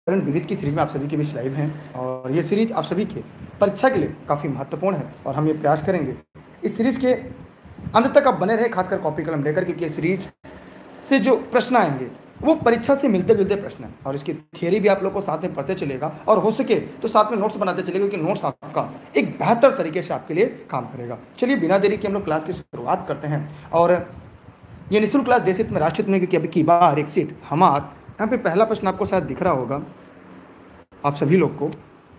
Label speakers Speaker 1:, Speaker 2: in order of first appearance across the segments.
Speaker 1: व्याकरण विविध की सीरीज में आप सभी के बीच लाइव हैं और ये सीरीज आप सभी के परीक्षा के लिए काफ़ी महत्वपूर्ण है और हम ये प्रयास करेंगे इस सीरीज के अंत तक आप बने रहे, खासकर कॉपी कलम लेकर, क्योंकि ये सीरीज से जो प्रश्न आएंगे वो परीक्षा से मिलते जुलते प्रश्न हैं और इसकी थियरी भी आप लोग को साथ में पढ़ते चलेगा और हो सके तो साथ में नोट्स बनाते चलेगा, क्योंकि नोट्स आपका एक बेहतर तरीके से आपके लिए काम करेगा। चलिए बिना देरी के हम लोग क्लास की शुरुआत करते हैं और ये निःशुल्क क्लास देश हित में राष्ट्र हित में, क्योंकि अभी की बार एक सीट हमार। यहाँ पे पहला प्रश्न आपको शायद दिख रहा होगा आप सभी लोग को,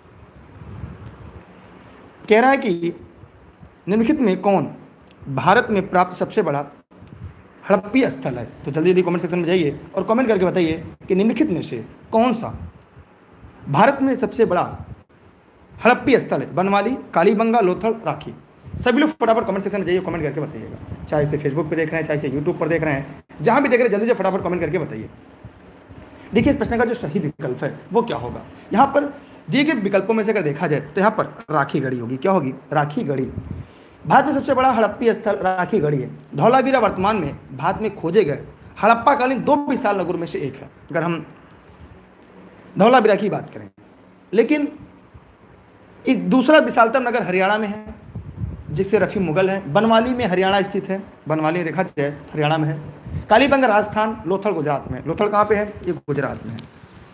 Speaker 1: कह रहा है कि निम्नलिखित में कौन भारत में प्राप्त सबसे बड़ा हड़प्पी स्थल है। तो जल्दी जल्दी कमेंट सेक्शन में जाइए और कमेंट करके बताइए कि निम्नलिखित में से कौन सा भारत में सबसे बड़ा हड़प्पी स्थल है। बनवाली, कालीबंगा, लोथल, राखी। सभी लोग फटाफट कमेंट सेक्शन में जाइए, कमेंट करके बताइएगा। चाहे इसे फेसबुक पे देख रहे हैं, चाहे इसे यूट्यूब पर देख रहे हैं, जहां भी देख रहे हैं जल्दी से फटाफट कमेंट करके बताइए। देखिए इस प्रश्न का जो सही विकल्प है वो क्या होगा। यहाँ पर दिए गए विकल्पों में से अगर देखा जाए तो यहाँ पर राखी गढ़ी होगी। क्या होगी? राखी गढ़ी। भारत में सबसे बड़ा हड़प्पी स्थल राखी गढ़ी है। धौलावीरा वर्तमान में भारत में खोजे गए हड़प्पाकालीन 2 विशाल नगरों में से एक है, अगर हम धौलावीरा की बात करें। लेकिन इस दूसरा विशालतम नगर हरियाणा में है, जिससे रफी मुगल है। बनवाली में हरियाणा स्थित है, बनवाली में देखा जाए हरियाणा में है। कालीबंगा राजस्थान, लोथल गुजरात में। लोथल कहाँ पे है? ये गुजरात में है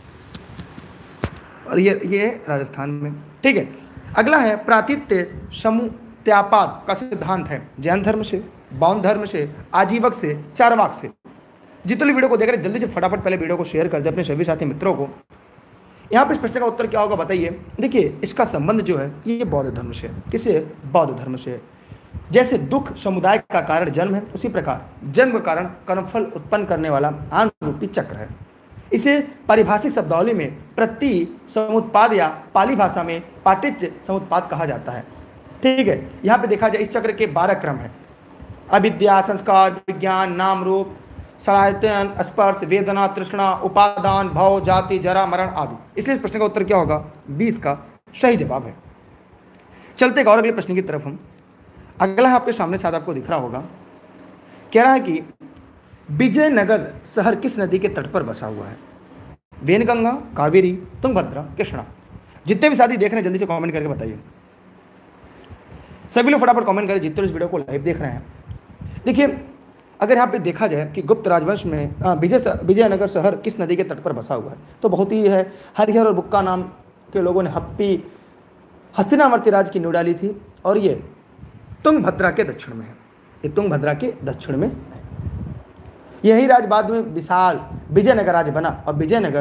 Speaker 1: और ये राजस्थान में। ठीक है, अगला है प्रातित्य समुत्यापाद का सिद्धांत है जैन धर्म से, बौद्ध धर्म से, आजीवक से, चारवाक से। जितने वीडियो को देख रहे हैं जल्दी से फटाफट पहले वीडियो को शेयर कर दे अपने सभी साथी मित्रों को। यहाँ पे इस प्रश्न का उत्तर क्या होगा बताइए। देखिए इसका संबंध जो है ये बौद्ध धर्म से। किससे? बौद्ध धर्म से। जैसे दुख समुदाय का कारण जन्म है, उसी प्रकार जन्म का कारण कर्मफल उत्पन्न करने वाला आन रूपी चक्र है। इसे पारिभाषिक शब्दावली में प्रति समुत्पाद या पाली भाषा में पाटिज्य समुत्पाद कहा जाता है। ठीक है, यहाँ पे देखा जाए इस चक्र के 12 क्रम है। अविद्या, संस्कार, विज्ञान, नाम रूप, सलायतन, स्पर्श, वेदना, तृष्णा, उपादान, भव, जाति, जरा, मरण आदि। इसलिए इस प्रश्न का उत्तर क्या होगा? 20 का सही जवाब है। चलते एक और अगले प्रश्न की तरफ हम। अगला है आपके सामने, शायद आपको दिख रहा होगा। कह रहा है कि विजयनगर शहर किस नदी के तट पर बसा हुआ है? वेनगंगा, कावेरी, तुंगभद्रा, कृष्णा। जितने भी साथी देख रहे हैं जल्दी से कमेंट करके बताइए। सभी लोग फटाफट कमेंट करें जितने इस वीडियो को लाइव देख रहे हैं। देखिए अगर यहाँ पे देखा जाए कि गुप्त राजवंश में विजयनगर शहर किस नदी के तट पर बसा हुआ है, तो बहुत ही है। हरिहर और बुक्का नाम के लोगों ने हस्तिनावर्ती राज की नींव डाली थी और ये तुंगभद्रा के दक्षिण में है। ये तुंगभद्रा के दक्षिण में है। यही राज बाद में विशाल विजयनगर राज्य बना और विजयनगर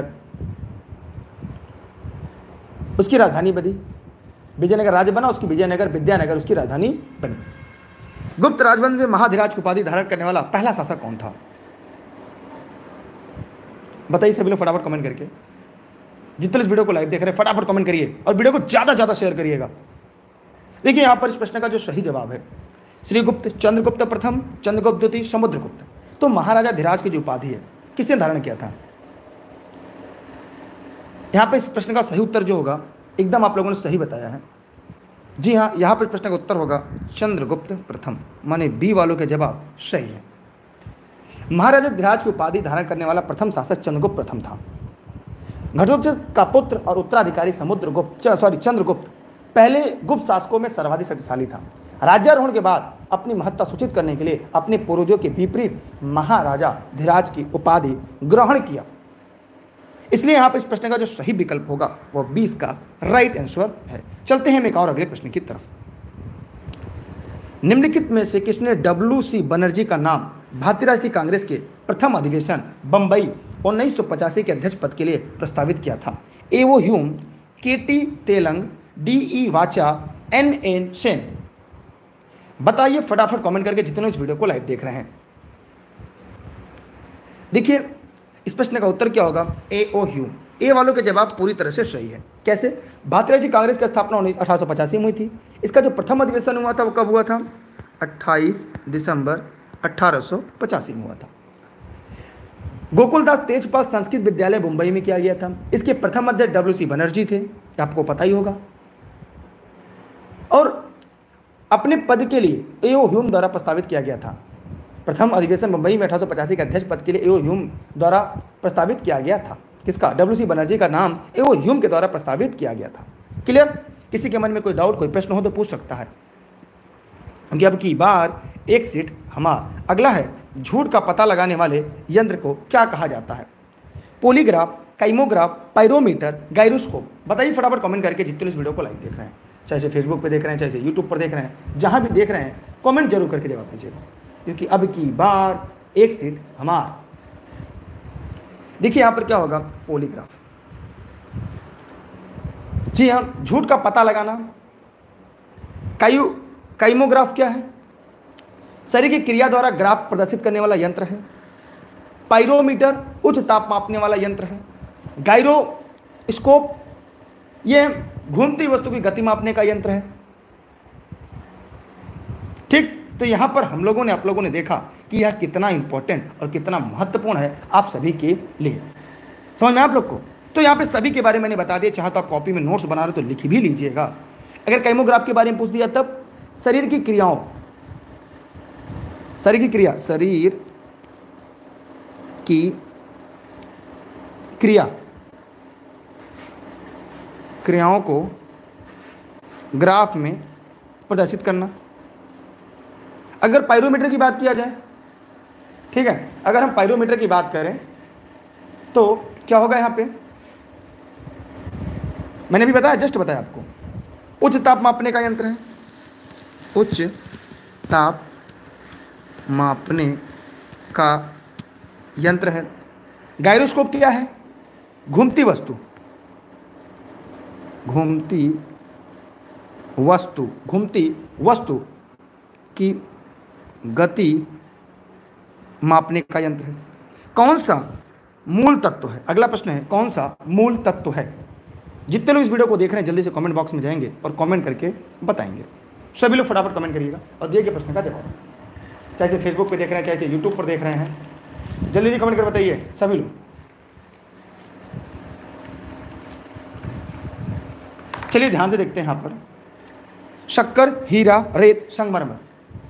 Speaker 1: उसकी राजधानी बनी। विजयनगर राज्य बना, उसकी विजयनगर विद्यानगर उसकी राजधानी बनी। गुप्त राजवंश में महाधिराज की उपाधि धारण करने वाला पहला शासक कौन था? बताइए सभी लोग फटाफट कमेंट करके। जितने इस वीडियो को लाइव देख रहे हैं फटाफट कमेंट करिए और वीडियो को ज्यादा ज्यादा शेयर करिएगा। देखिए यहां पर इस प्रश्न का जो सही जवाब है श्रीगुप्त, चंद्रगुप्त प्रथम, चंद्रगुप्त द्वितीय, समुद्रगुप्त। तो महाराजा धीराज की जो उपाधि है किसने धारण किया था? यहां पर इस प्रश्न का सही उत्तर जो होगा एकदम आप लोगों ने सही बताया है। जी हाँ, यहाँ पर प्रश्न का उत्तर होगा चंद्रगुप्त प्रथम, माने बी वालों के जवाब सही है। महाराजा धीराज की उपाधि धारण करने वाला प्रथम शासक चंद्रगुप्त प्रथम था। घटोत्कच का पुत्र और उत्तराधिकारी चंद्रगुप्त पहले गुप्त शासकों में सर्वाधिक शक्तिशाली था। राज्यारोहण के बाद अपनी महत्ता सूचित करने के लिए अपने पूर्वजों के विपरीत महाराजा धीराज की उपाधि ग्रहण किया। इसलिए यहाँ पर इस प्रश्न का जो सही विकल्प होगा वो 20 का राइट आंसर है। चलते हैं एक और अगले प्रश्न की तरफ। निम्नलिखित में से किसने WC बनर्जी का नाम भारतीय राष्ट्रीय कांग्रेस के प्रथम अधिवेशन बंबई 1985 के अध्यक्ष पद के लिए प्रस्तावित किया था? A.O. Hume, KT Telang, D.E. Wacha, N.N. Sen. बताइए फटाफट कमेंट करके जितने इस वीडियो को लाइव देख रहे हैं। देखिए इस प्रश्न का उत्तर क्या होगा? A.O. ह्यूम। ए वालों के जवाब पूरी तरह से सही है। कैसे? भारतीय राष्ट्रीय कांग्रेस की स्थापना 1885 में हुई थी। इसका जो प्रथम अधिवेशन हुआ था वो कब हुआ था? 28 दिसंबर 1885 में हुआ था। गोकुलदास तेजपाल संस्कृत विद्यालय मुंबई में किया गया था। इसके प्रथम अध्यक्ष WC बनर्जी थे, आपको पता ही होगा। और अपने पद के लिए A.O. ह्यूम द्वारा प्रस्तावित किया गया था। प्रथम अधिवेशन मुंबई में 1885 के अध्यक्ष पद के लिए A.O. ह्यूम द्वारा प्रस्तावित किया गया था। किसका? डब्ल्यू सी बनर्जी का नाम एवो ह्यूम के द्वारा प्रस्तावित किया गया था। क्लियर? किसी के मन में कोई डाउट, कोई प्रश्न हो तो पूछ सकता है, क्योंकि अब की बार एक सीट हमारा। अगला है, झूठ का पता लगाने वाले यंत्र को क्या कहा जाता है? Polygraph, kymograph, pyrometer, gyroscope. बताइए फटाफट कमेंट करके, जितने लोग इस वीडियो को लाइव देख रहे हैं, चाहे से फेसबुक पे देख रहे हैं, चाहे से यूट्यूब पर देख रहे हैं, जहां भी देख रहे हैं कमेंट जरूर करके जवाब दीजिएगा, क्योंकि अब की बार एक सीट हमारा। देखिए यहां पर क्या होगा, पॉलीग्राफ। जी हाँ, झूठ का पता लगाना। काइमोग्राफ क्या है? शरीर की क्रिया द्वारा ग्राफ प्रदर्शित करने वाला यंत्र है। पायरोमीटर उच्च ताप मापने वाला यंत्र है। गायरोस्कोप ये घूमती वस्तु की गति मापने का यंत्र है। ठीक, तो यहां पर हम लोगों ने, आप लोगों ने देखा कि यह कितना इंपॉर्टेंट और कितना महत्वपूर्ण है आप सभी के लिए। समझ में आप लोग को? तो यहां पे सभी के बारे में मैंने बता दिया। चाहे तो आप कॉपी में नोट्स बना रहे हो तो लिख भी लीजिएगा। अगर काइमोग्राफ के बारे में पूछ दिया तब शरीर की क्रियाओं, शरीर की क्रिया, शरीर की क्रियाओं को ग्राफ में प्रदर्शित करना। अगर पायरोमीटर की बात किया जाए, ठीक है, अगर हम पायरोमीटर की बात करें तो क्या होगा? यहां पे मैंने भी बताया, जस्ट बताया आपको, उच्च ताप मापने का यंत्र है। उच्च ताप मापने का यंत्र है। गायरोस्कोप क्या है? घूमती वस्तु, घूमती वस्तु की गति मापने का यंत्र है। कौन सा मूल तत्व है? अगला प्रश्न है, कौन सा मूल तत्व है? जितने लोग इस वीडियो को देख रहे हैं जल्दी से कमेंट बॉक्स में जाएंगे और कमेंट करके बताएंगे। सभी लोग फटाफट कमेंट करिएगा और देखिए प्रश्न का जवाब। चाहे से फेसबुक पे देख रहे हैं, चाहे से यूट्यूब पर देख रहे हैं, जल्दी जल्दी कमेंट कर बताइए सभी लोग। चलिए ध्यान से देखते हैं यहां पर, शक्कर, हीरा, रेत, संगमरमर।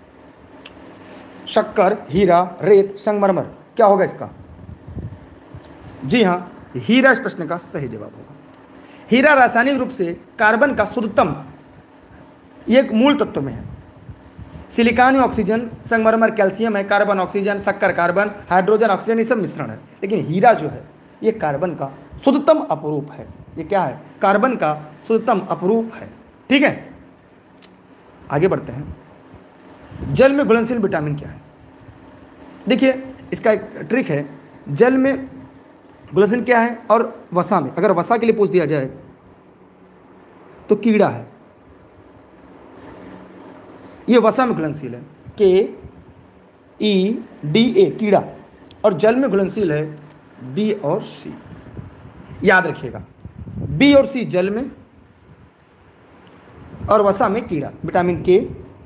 Speaker 1: शक्कर, हीरा, रेत, संगमरमर, क्या होगा इसका? जी हां, हीरा इस प्रश्न का सही जवाब होगा। हीरा रासायनिक रूप से कार्बन का शुद्धतम, ये एक मूल तत्व में है। सिलिकॉन ऑक्सीजन, संगमरमर कैल्शियम है, कार्बन ऑक्सीजन, शक्कर कार्बन, हाइड्रोजन ऑक्सीजन, ये सब मिश्रण है। लेकिन हीरा जो है ये कार्बन का शुद्धतम अपरूप है। ये क्या है? कार्बन का शुद्धतम अपरूप है। ठीक है, आगे बढ़ते हैं। जल में घुलनशील विटामिन क्या है? देखिए इसका एक ट्रिक है। जल में घुलनशील क्या है और वसा में, अगर वसा के लिए पूछ दिया जाए तो कीड़ा है। ये वसा में घुलनशील है, KEDA, कीड़ा। और जल में घुलनशील है B और C। याद रखिएगा, B और C जल में और वसा में कीड़ा, विटामिन K।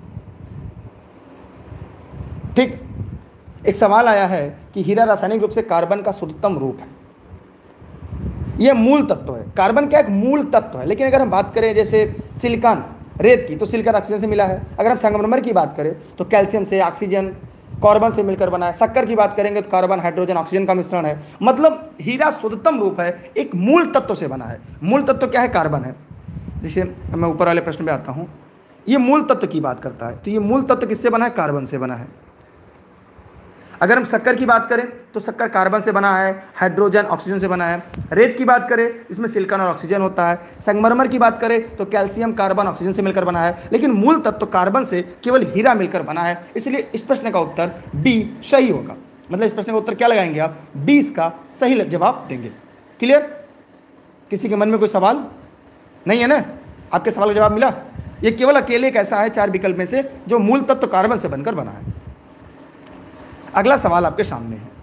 Speaker 1: ठीक, एक सवाल आया है कि हीरा रासायनिक रूप से कार्बन का शुद्धतम रूप है। यह मूल तत्व है। कार्बन क्या एक मूल तत्व है। लेकिन अगर हम बात करें जैसे सिलिकॉन, रेत की, तो सिलिकॉन ऑक्सीजन से मिला है। अगर हम संगमरमर की बात करें तो कैल्शियम से, ऑक्सीजन, कार्बन से मिलकर बना है। शक्कर की बात करेंगे तो कार्बन, हाइड्रोजन, ऑक्सीजन का मिश्रण है। मतलब हीरा शुद्धतम रूप है, एक मूल तत्व से बना है। मूल तत्व क्या है? कार्बन है। जैसे मैं ऊपर वाले प्रश्न पे आता हूँ, ये मूल तत्व की बात करता है, तो ये मूल तत्व किससे बना है? कार्बन से बना है। अगर हम शक्कर की बात करें तो शक्कर कार्बन से बना है, हाइड्रोजन, ऑक्सीजन से बना है। रेत की बात करें इसमें सिलिकॉन और ऑक्सीजन होता है। संगमरमर की बात करें तो कैल्शियम, कार्बन, ऑक्सीजन से मिलकर बना है। लेकिन मूल तत्व कार्बन से केवल हीरा मिलकर बना है। इसलिए इस प्रश्न का उत्तर B सही होगा। मतलब इस प्रश्न का उत्तर क्या लगाएंगे आप? B इसका सही जवाब देंगे। क्लियर? किसी के मन में कोई सवाल नहीं है ना? आपके सवाल का जवाब मिला? ये केवल अकेले एक ऐसा है 4 विकल्प में से जो मूल तत्व कार्बन से बनकर बना है। अगला सवाल आपके सामने है,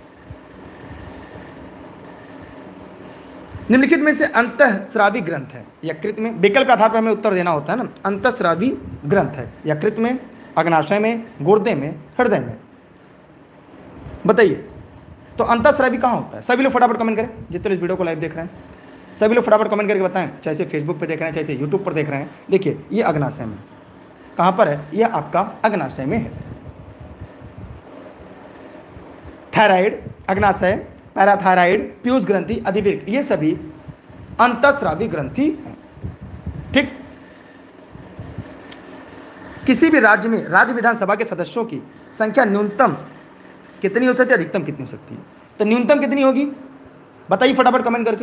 Speaker 1: निम्नलिखित में से अंतःस्रावी ग्रंथ है। यकृत में, विकल्प के आधार पर हमें उत्तर देना होता है ना। अंतःस्रावी ग्रंथ है यकृत में, अग्नाशय में, गुर्दे में, हृदय में। बताइए तो अंतःस्रावी कहाँ होता है? सभी लोग फटाफट कमेंट करें, जितने इस वीडियो को लाइव देख रहे हैं सभी लोग फटाफट कमेंट करके बताएं। चाहे से फेसबुक पे देख रहे हैं, चाहे से यूट्यूब पर देख रहे हैं। देखिए ये अग्नाशय में, कहाँ पर है? यह आपका अग्नाशय में है। थायराइड, अग्नाशय, पैराथायराइड, पीयूष ग्रंथि, अधिवृक्क, ये सभी अंतःस्रावी ग्रंथि हैं। ठीक। किसी भी राज्य में राज्य विधानसभा के सदस्यों की संख्या न्यूनतम कितनी हो सकती है, अधिकतम कितनी हो सकती है? तो न्यूनतम कितनी होगी बताइए फटाफट कमेंट करके।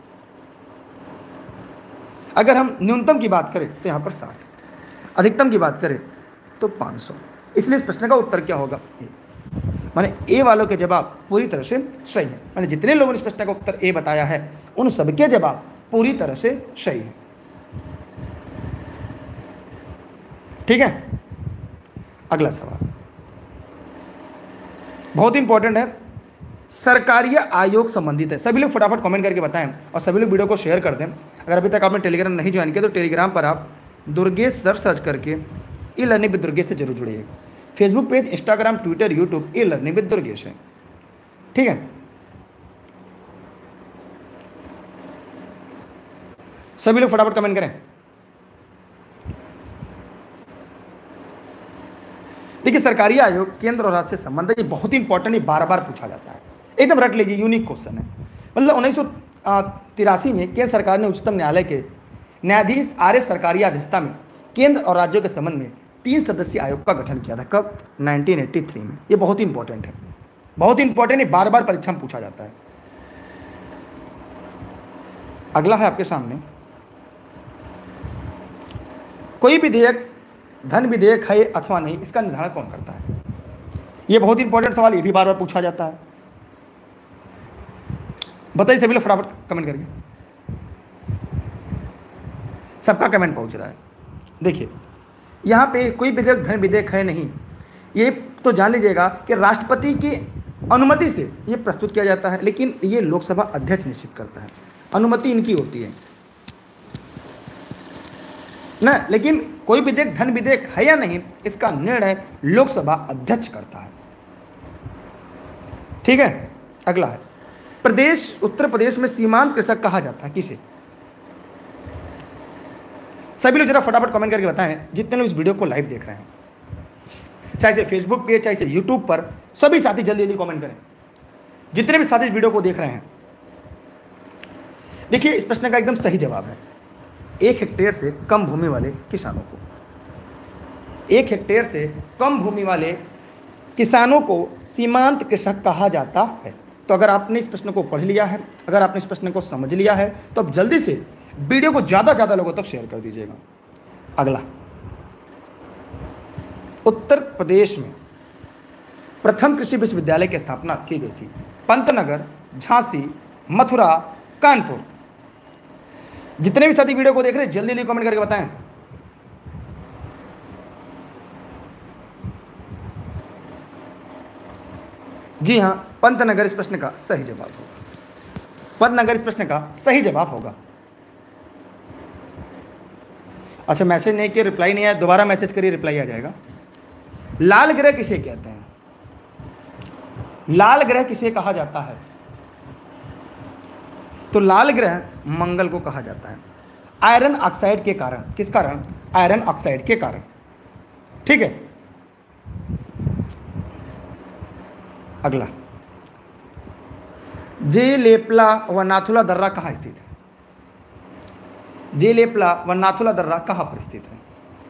Speaker 1: अगर हम न्यूनतम की बात करें तो यहां पर 60, अधिकतम की बात करें तो 500। इसलिए इस प्रश्न का उत्तर क्या होगा? ए। माने ए वालों के जवाब पूरी तरह से सही है। माने जितने लोगों ने इस प्रश्न का उत्तर ए बताया है उन सबके जवाब पूरी तरह से सही है। ठीक है। अगला सवाल बहुत इंपॉर्टेंट है, सरकारी आयोग संबंधित है। सभी लोग फटाफट कमेंट करके बताएं और सभी लोग वीडियो को शेयर कर दें। अगर अभी तक आपने टेलीग्राम नहीं ज्वाइन किया तो टेलीग्राम पर आप दुर्गेश सर सर्च करके ई लर्निंग विद दुर्गेश से जरूर जुड़िएगा। Facebook page, Instagram, Twitter, YouTube e learning with Durgesh है। ठीक है। सभी लोग फटाफट कमेंट करें। देखिए सरकारी आयोग केंद्र और राज्य से संबंधित, ये बहुत ही इंपॉर्टेंट, ये बार बार पूछा जाता है, एकदम रट लीजिए, यूनिक क्वेश्चन है। मतलब 1983 में केंद्र सरकार ने उच्चतम न्यायालय के न्यायाधीश आर एस सरकारी अध्यक्षता में केंद्र और राज्यों के संबंध में 3 सदस्यीय आयोग का गठन किया था। कब? 1983 में। ये बहुत ही इंपॉर्टेंट है, बहुत ही इंपॉर्टेंट है, बार बार परीक्षा में पूछा जाता है। अगला है आपके सामने, कोई विधेयक धन विधेयक है अथवा नहीं, इसका निर्धारण कौन करता है? यह बहुत इंपॉर्टेंट सवाल, ये भी बार बार पूछा जाता है। बताइए सभी लोग फटाफट कमेंट करके। सबका कमेंट पहुंच रहा है। देखिए यहां पे कोई विधेयक धन विधेयक है नहीं, ये तो जान लीजिएगा कि राष्ट्रपति की अनुमति से ये प्रस्तुत किया जाता है, लेकिन ये लोकसभा अध्यक्ष निश्चित करता है, अनुमति इनकी होती है ना। लेकिन कोई विधेयक धन विधेयक है या नहीं, इसका निर्णय लोकसभा अध्यक्ष करता है। ठीक है। अगला है, प्रदेश उत्तर प्रदेश में सीमांत कृषक कहा जाता है, किसे? सभी लोग जरा फटाफट कमेंट करके बताएं, जितने लोग इस वीडियो को लाइव देख रहे हैं, चाहे से फेसबुक पे चाहे से यूट्यूब पर, सभी साथी जल्दी जल्दी कमेंट करें, जितने भी साथी इस वीडियो को देख रहे हैं। देखिए इस प्रश्न का एकदम सही जवाब है, 1 हेक्टेयर से कम भूमि वाले किसानों को, 1 हेक्टेयर से कम भूमि वाले किसानों को सीमांत कृषक कहा जाता है। तो अगर आपने इस प्रश्न को पढ़ लिया है, अगर आपने इस प्रश्न को समझ लिया है, तो अब जल्दी से वीडियो को ज़्यादा ज़्यादा लोगों तक शेयर कर दीजिएगा। अगला, उत्तर प्रदेश में प्रथम कृषि विश्वविद्यालय की स्थापना की गई थी। पंतनगर, झांसी, मथुरा, कानपुर। जितने भी साथी वीडियो को देख रहे हैं जल्दी जल्दी कमेंट करके बताएं। जी हां, पंतनगर इस प्रश्न का सही जवाब होगा। पंतनगर इस प्रश्न का सही जवाब होगा। अच्छा, मैसेज नहीं किया, रिप्लाई नहीं आया, दोबारा मैसेज करिए, रिप्लाई आ जाएगा। लाल ग्रह किसे कहते हैं? लाल ग्रह किसे कहा जाता है? तो लाल ग्रह मंगल को कहा जाता है, आयरन ऑक्साइड के कारण। किस कारण? आयरन ऑक्साइड के कारण। ठीक है। अगला, जेलेपला व नाथुला दर्रा कहाँ स्थित है? जेलेपला व नाथुला दर्रा कहाँ पर स्थित है?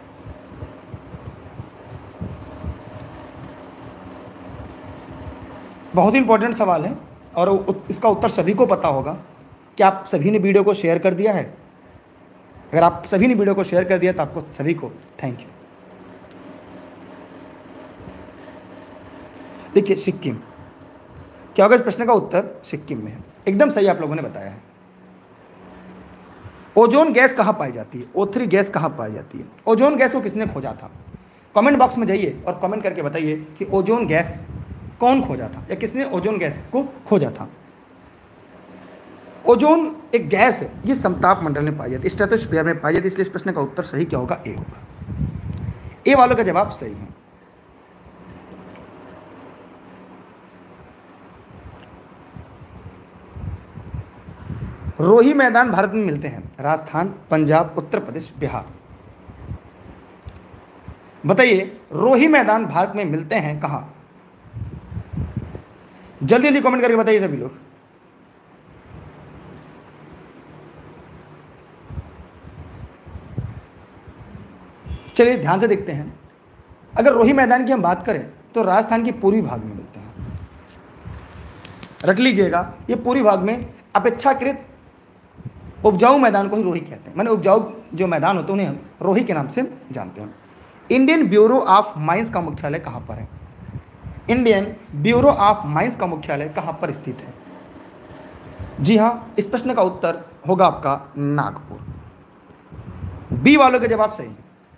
Speaker 1: बहुत इंपॉर्टेंट सवाल है और इसका उत्तर सभी को पता होगा। क्या आप सभी ने वीडियो को शेयर कर दिया है? अगर आप सभी ने वीडियो को शेयर कर दिया तो आपको सभी को थैंक यू। देखिए सिक्किम, क्या होगा? इस प्रश्न का उत्तर सिक्किम में है। एकदम सही आप लोगों ने बताया है। ओजोन गैस कहाँ पाई जाती है? O3 गैस कहाँ पाई जाती है? ओजोन गैस को किसने खोजा था? कमेंट बॉक्स में जाइए और कमेंट करके बताइए कि ओजोन गैस कौन खोजा था या किसने ओजोन गैस को खोजा था। ओजोन एक गैस है, ये समताप मंडल में पाई जाती है, स्ट्रेटोस्फीयर में पाई जाती है। इसलिए इस प्रश्न का उत्तर सही क्या होगा? ए होगा। ए वालों का जवाब सही है। रोही मैदान भारत में मिलते हैं? राजस्थान, पंजाब, उत्तर प्रदेश, बिहार। बताइए रोही मैदान भारत में मिलते हैं कहां? जल्दी जल्दी कमेंट करके बताइए सभी लोग। चलिए ध्यान से देखते हैं। अगर रोही मैदान की हम बात करें तो राजस्थान के पूर्वी भाग में मिलते हैं। रख लीजिएगा, ये पूर्वी भाग में अपेक्षाकृत उपजाऊ मैदान को ही रोही कहते हैं, माने उपजाऊ जो मैदान होते हैं उन्हें हम रोही के नाम से जानते हैं। इंडियन ब्यूरो ऑफ माइंस का मुख्यालय कहाँ पर है? इंडियन ब्यूरो ऑफ माइंस का मुख्यालय कहाँ पर स्थित है? जी हाँ, इस प्रश्न का उत्तर होगा आपका नागपुर। बी वालों के जवाब सही,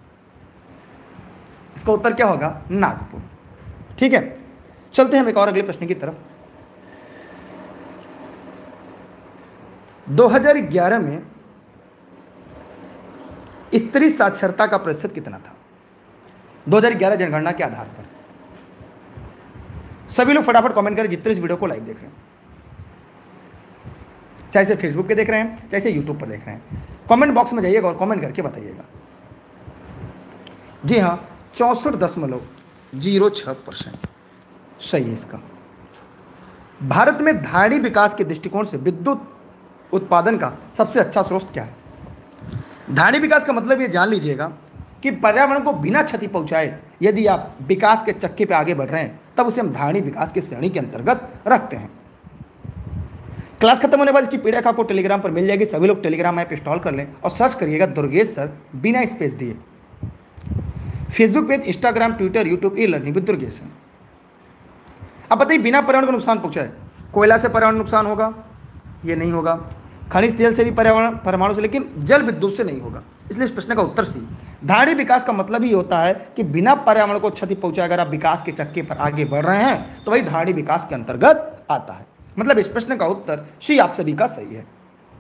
Speaker 1: इसका उत्तर क्या होगा? नागपुर। ठीक है, चलते हैं हम एक और अगले प्रश्न की तरफ। 2011 में स्त्री साक्षरता का प्रतिशत कितना था? 2011 जनगणना के आधार पर। सभी लोग फटाफट कमेंट करें जितने इस वीडियो को लाइव देख रहे हैं, चाहे से फेसबुक पे देख रहे हैं चाहे से यूट्यूब पर देख रहे हैं। कमेंट बॉक्स में जाइएगा और कमेंट करके बताइएगा। जी हाँ, 64.06% सही है इसका। भारत में धाड़ी विकास के दृष्टिकोण से विद्युत उत्पादन का सबसे अच्छा स्रोत क्या है? धाड़ी विकास का मतलब ये जान लीजिएगा कि पर्यावरण को बिना क्षति पहुंचाए यदि आप विकास के चक्के पे आगे बढ़ रहे हैं तब उसे हम धाड़ी विकास की श्रेणी के अंतर्गत रखते हैं। क्लास खत्म होने के बाद इसकी पीडीएफ आपको टेलीग्राम पर मिल जाएगी। सभी लोग टेलीग्राम ऐप इंस्टॉल कर लें और सर्च करिएगा दुर्गेश सर बिना स्पेस दिए। Facebook page, Instagram, Twitter, YouTube, e learning with Durgesh sir. अब बताइए, बिना पर्यावरण को नुकसान पहुंचाए, कोयला से पर्यावरण नुकसान होगा? ये नहीं होगा। खनिज तेल से भी पर्यावरण, परमाणु से, लेकिन जल विद्युत से नहीं होगा। इसलिए इस प्रश्न का उत्तर सी। धाड़ी विकास का मतलब ही होता है कि बिना पर्यावरण को क्षति पहुंचाए अगर आप विकास के चक्के पर आगे बढ़ रहे हैं तो वही धाड़ी विकास के अंतर्गत आता है। मतलब इस प्रश्न का उत्तर सी आप सभी का सही है।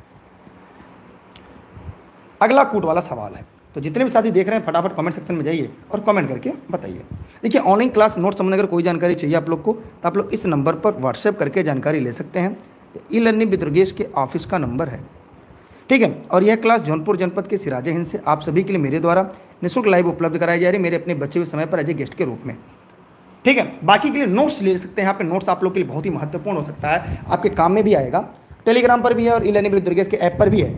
Speaker 1: अगला कूट वाला सवाल है, तो जितने भी साथी देख रहे हैं फटाफट कमेंट सेक्शन में जाइए और कमेंट करके बताइए। देखिए, ऑनलाइन क्लास नोट संबंधी अगर कोई जानकारी चाहिए आप लोग को तो आप लोग इस नंबर पर व्हाट्सएप करके जानकारी ले सकते हैं। ई लर्निंग विद दुर्गेश के ऑफिस का नंबर है, ठीक है। और यह क्लास जौनपुर जनपद के सिराजे हिंद से आप सभी के लिए मेरे द्वारा निःशुल्क लाइव उपलब्ध कराई जा रही है, मेरे अपने बचे हुए समय पर एज ए गेस्ट के रूप में, ठीक है। बाकी के लिए नोट्स ले सकते हैं। यहाँ पे नोट्स आप लोग के लिए बहुत ही महत्वपूर्ण हो सकता है, आपके काम में भी आएगा। टेलीग्राम पर भी है और ई लर्निंग विद दुर्गेश के ऐप पर भी है।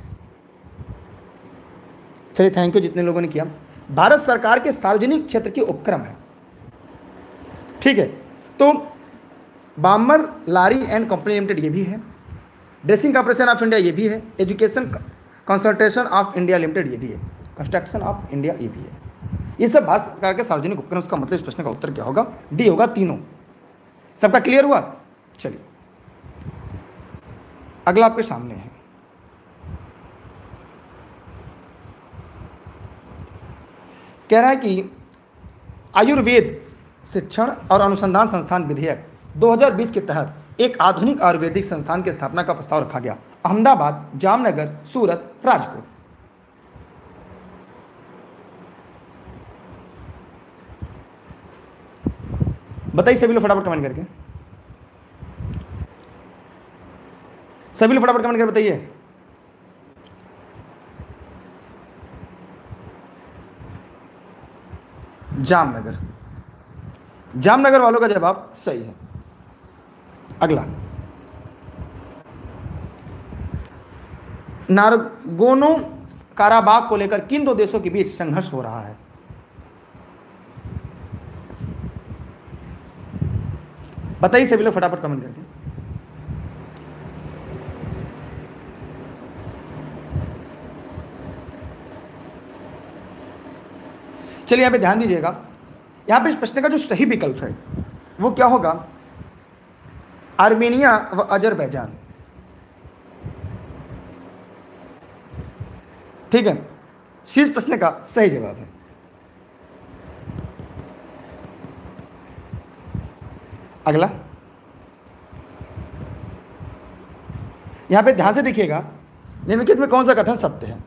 Speaker 1: चलिए, थैंक यू जितने लोगों ने किया। भारत सरकार के सार्वजनिक क्षेत्र के उपक्रम है, ठीक है। तो Balmer Lawrie and company limited ये भी है, ड्रेसिंग कॉर्पोरेशन ऑफ इंडिया ये भी है, education consultation of India limited ये भी है, कंस्ट्रक्शन ऑफ इंडिया ये भी है। ये सब भारत सरकार के सार्वजनिक उपक्रम का मतलब इस प्रश्न का उत्तर क्या होगा? डी होगा, तीनों। सबका क्लियर हुआ? चलिए, अगला आपके सामने है। कह रहा है कि आयुर्वेद शिक्षण और अनुसंधान संस्थान विधेयक 2020 के तहत एक आधुनिक आयुर्वेदिक संस्थान की स्थापना का प्रस्ताव रखा गया। अहमदाबाद, जामनगर, सूरत, राजकोट। बताइए सभी लोग फटाफट कमेंट करके, सभी लोग फटाफट कमेंट करके बताइए। जामनगर, जामनगर वालों का जवाब सही है। अगला, नारगोनो काराबाग को लेकर किन दो देशों के बीच संघर्ष हो रहा है? बताइए सभी लोग फटाफट कमेंट करके। चलिए, यहां पे ध्यान दीजिएगा। यहां पे इस प्रश्न का जो सही विकल्प है वो क्या होगा? आर्मेनिया व अजरबैजान, ठीक है। शीर्ष प्रश्न का सही जवाब है। अगला, यहां पे ध्यान से देखिएगा, निम्नलिखित में कौन सा कथन सत्य है?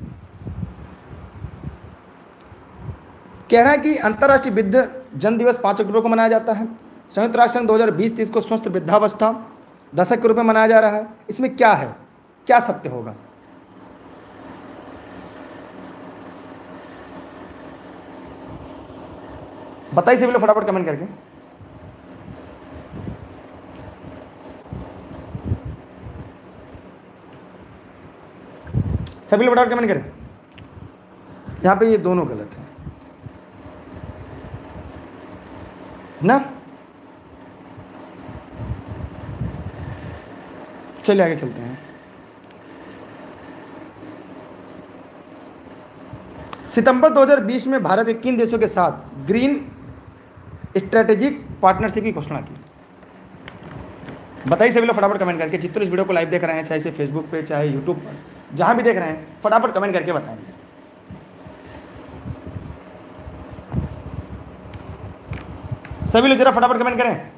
Speaker 1: कह रहा है कि अंतर्राष्ट्रीय वृद्ध जन दिवस 5 अक्टूबर को मनाया जाता है। संयुक्त राष्ट्र संघ 2020-30 को स्वस्थ वृद्धावस्था दशक के रूप में मनाया जा रहा है। इसमें क्या है, क्या सत्य होगा? बताइए सभी लोग फटाफट कमेंट करके। सभी लोग फटाफट कमेंट करें। यहाँ पे ये दोनों गलत है ना। चलिए आगे चलते हैं। सितंबर 2020 में भारत ने किन देशों के साथ ग्रीन स्ट्रेटेजिक पार्टनरशिप की घोषणा की? बताइए सभी लोग फटाफट कमेंट करके। जितने इस वीडियो को लाइव देख रहे हैं, चाहे से फेसबुक पे चाहे यूट्यूब पर, जहां भी देख रहे हैं, फटाफट कमेंट करके बताएंगे। सभी लोग जरा फटाफट कमेंट करें।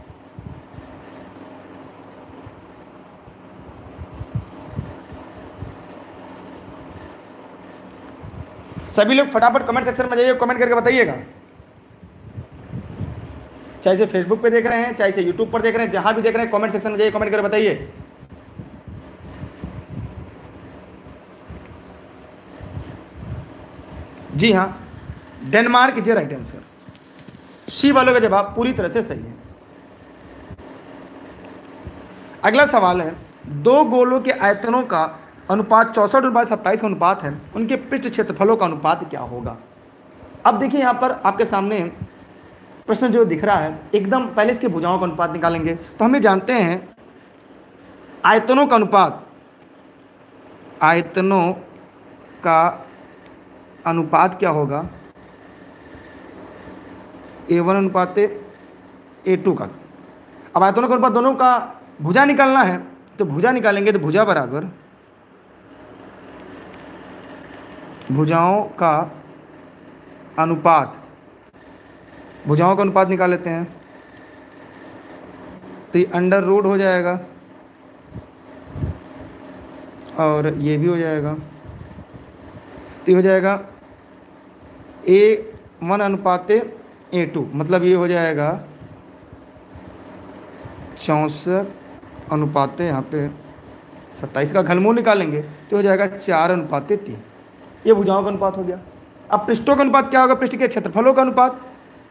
Speaker 1: सभी लोग फटाफट कमेंट सेक्शन में जाइए, कमेंट करके बताइएगा। चाहे से फेसबुक पे देख रहे हैं, चाहे से यूट्यूब पर देख रहे हैं, जहां भी देख रहे हैं, कमेंट सेक्शन में जाइए, कमेंट करके बताइए। जी हाँ, Denmark is right answer. C वालों का जवाब पूरी तरह से सही है। अगला सवाल है, दो गोलों के आयतनों का अनुपात 64:27 का अनुपात है, उनके पृष्ठ क्षेत्रफलों का अनुपात क्या होगा? अब देखिए यहाँ पर आपके सामने प्रश्न जो दिख रहा है, एकदम पहले इसके भुजाओं का अनुपात निकालेंगे तो हमें जानते हैं आयतनों का अनुपात, आयतनों का अनुपात क्या होगा? A1 अनुपात A2 का। अब आयतनों का अनुपात दोनों का भुजा निकालना है, तो भुजा निकालेंगे तो भुजा बराबर भुजाओं का अनुपात, भुजाओं का अनुपात निकाल लेते हैं तो ये अंडर रूट हो जाएगा और ये भी हो जाएगा, तो ये हो जाएगा A1 अनुपात A2, मतलब ये हो जाएगा 64 अनुपात यहाँ पे 27 का घनमूल निकालेंगे तो हो जाएगा 4:3। ये भुजाओं का अनुपात हो गया। अब पृष्ठों का अनुपात क्या होगा? पृष्ठ के क्षेत्रफलों का अनुपात।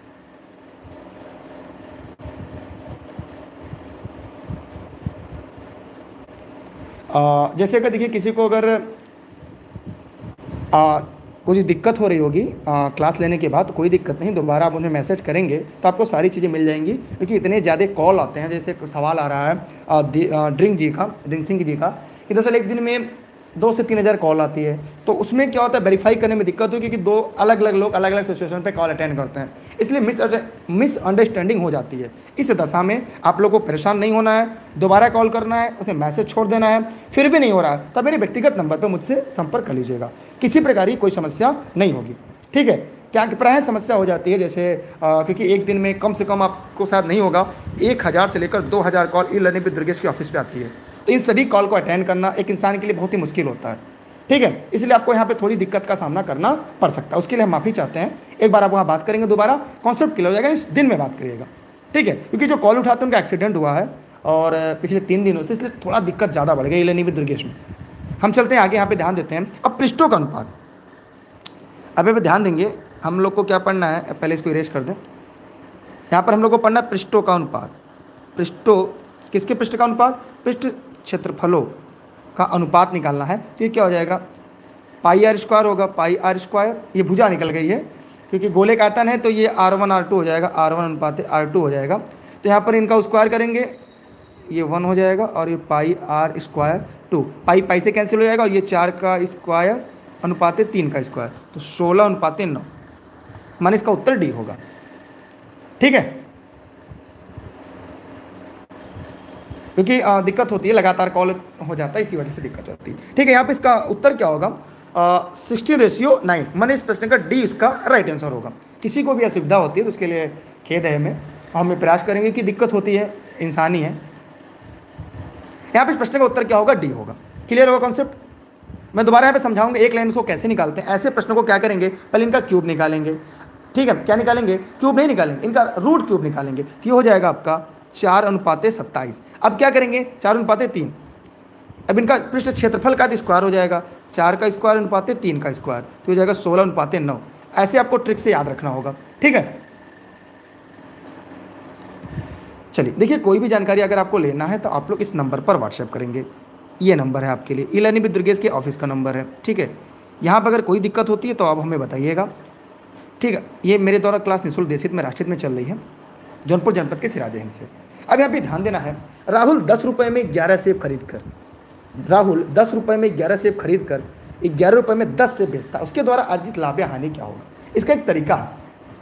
Speaker 1: जैसे अगर देखिए किसी को अगर कुछ दिक्कत हो रही होगी क्लास लेने के बाद, तो कोई दिक्कत नहीं, दोबारा आप उन्हें मैसेज करेंगे तो आपको सारी चीज़ें मिल जाएंगी, क्योंकि इतने ज़्यादा कॉल आते हैं। जैसे सवाल आ रहा है ड्रिंक सिंह जी का, कि दरअसल एक दिन में 2 से 3 हज़ार कॉल आती है, तो उसमें क्या होता है, वेरीफाई करने में दिक्कत हुई, क्योंकि दो अलग अलग लोग अलग अलग सिचुएशन पे कॉल अटेंड करते हैं, इसलिए मिसअंडरस्टैंडिंग हो जाती है। इस दशा में आप लोगों को परेशान नहीं होना है, दोबारा कॉल करना है, उसमें मैसेज छोड़ देना है। फिर भी नहीं हो रहा है तो मेरे व्यक्तिगत नंबर पर मुझसे संपर्क कर लीजिएगा, किसी प्रकार की कोई समस्या नहीं होगी, ठीक है। क्या प्रायः समस्या हो जाती है, जैसे क्योंकि एक दिन में कम से कम आपको शायद नहीं होगा 1000 से लेकर 2000 call e learning with Durgesh के ऑफिस पे आती है, तो इन सभी कॉल को अटेंड करना एक इंसान के लिए बहुत ही मुश्किल होता है, ठीक है। इसलिए आपको यहाँ पे थोड़ी दिक्कत का सामना करना पड़ सकता है, उसके लिए हम माफ़ी चाहते हैं। एक बार आप वहाँ बात करेंगे, दोबारा कॉन्सेप्ट क्लियर हो जाएगा, इस दिन में बात करिएगा, ठीक है। क्योंकि जो कॉल उठाते हैं उनका एक्सीडेंट हुआ है और पिछले 3 दिनों से, इसलिए थोड़ा दिक्कत ज़्यादा बढ़ गई ई लर्निंग विद दुर्गेश में। हम चलते हैं आगे, यहाँ पे ध्यान देते हैं। अब पृष्ठों का अनुपात, अब यहाँ पे ध्यान देंगे, हम लोग को क्या पढ़ना है, पहले इसको इरेज कर दें। यहाँ पर हम लोग को पढ़ना है पृष्ठों का अनुपात। पृष्ठों, किसके पृष्ठ का अनुपात? पृष्ठ क्षेत्रफलों का अनुपात निकालना है। तो ये क्या हो जाएगा, πr² होगा, πr²। ये भुजा निकल गई है, क्योंकि गोले का आयतन है तो ये R1 R2 हो जाएगा, R1 अनुपात R2 हो जाएगा। तो यहाँ पर इनका स्क्वायर करेंगे, ये 1 हो जाएगा और ये πr², पाई से कैंसिल हो जाएगा, और ये 4 का स्क्वायर अनुपात 3 का स्क्वायर, तो 16:9, माने इसका उत्तर डी होगा, ठीक है। क्योंकि दिक्कत होती है, लगातार कॉल हो जाता है, इसी वजह से दिक्कत होती है, ठीक है। यहाँ पे इसका उत्तर क्या होगा, 16:9, माने इस प्रश्न का डी इसका राइट आंसर होगा। किसी को भी असुविधा होती है तो उसके लिए खेद है हमें प्रयास करेंगे कि दिक्कत होती है, इंसानी है। यहाँ पे इस प्रश्न का उत्तर क्या होगा, डी होगा। क्लियर होगा कॉन्सेप्ट? मैं दोबारा यहाँ पे समझाऊंगा एक लाइन में इसको कैसे निकालते हैं। ऐसे प्रश्नों को क्या करेंगे, पहले इनका क्यूब निकालेंगे, ठीक है। क्या निकालेंगे? क्यूब नहीं निकालेंगे, इनका रूट क्यूब निकालेंगे, तो ये हो जाएगा आपका 4:27। अब क्या करेंगे, 4:3। अब इनका पृष्ठ क्षेत्रफल का स्क्वायर हो जाएगा, 4 का स्क्वायर अनुपात 3 का स्क्वायर, तो हो जाएगा 16:9। ऐसे आपको ट्रिक से याद रखना होगा, ठीक है। चलिए देखिए, कोई भी जानकारी अगर आपको लेना है तो आप लोग इस नंबर पर व्हाट्सएप करेंगे, ये नंबर है आपके लिए, ई लर्निंग विद दुर्गेश के ऑफिस का नंबर है, ठीक है। यहाँ पर अगर कोई दिक्कत होती है तो आप हमें बताइएगा, ठीक है। ये मेरे द्वारा क्लास निःशुल्क देशित में राष्ट्रित में चल रही है, जौनपुर जनपद के सिराज हिंद से। अब यहाँ पे ध्यान देना है, राहुल 10 रुपये में 11 सेब खरीद कर, राहुल 10 रुपये में 11 सेब खरीद कर 11 रुपये में 10 सेब बेचता है, उसके द्वारा अर्जित लाभ या हानि क्या होगा? इसका एक तरीका है,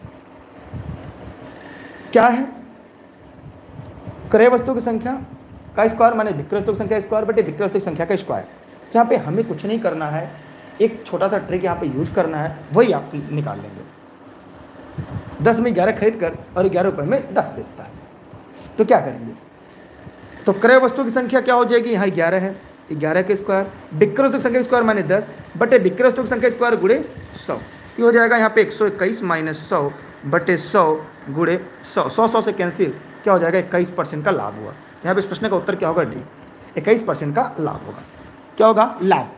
Speaker 1: क्या है? क्रय वस्तु की संख्या का स्क्वायर माने विक्रय वस्तु की संख्या स्क्वायर बटे विक्रय वस्तु की संख्या का स्क्वायर। जहाँ पे हमें कुछ नहीं करना है, एक छोटा सा ट्रिक यहाँ पे यूज करना है, वही आप निकाल लेंगे। 10 में 11 खरीद कर और 11 रुपये में 10 बेचता है, तो क्या करेंगे? तो क्रय वस्तु की संख्या क्या हो जाएगी? यहाँ 11 है, 11 के स्क्वायर, विक्रय वस्तु की संख्या स्क्वायर माने 10 बटे विक्रय वस्तु की संख्या स्क्वायर गुणे 100। ये हो जाएगा यहाँ पे 121 माइनस 100 बटे 100 गुणे 100। 100 से कैंसिल, क्या हो जाएगा? 21% का लाभ हुआ। यहाँ पे इस प्रश्न का उत्तर क्या होगा? डी, 21% का लाभ होगा। क्या होगा? लाभ।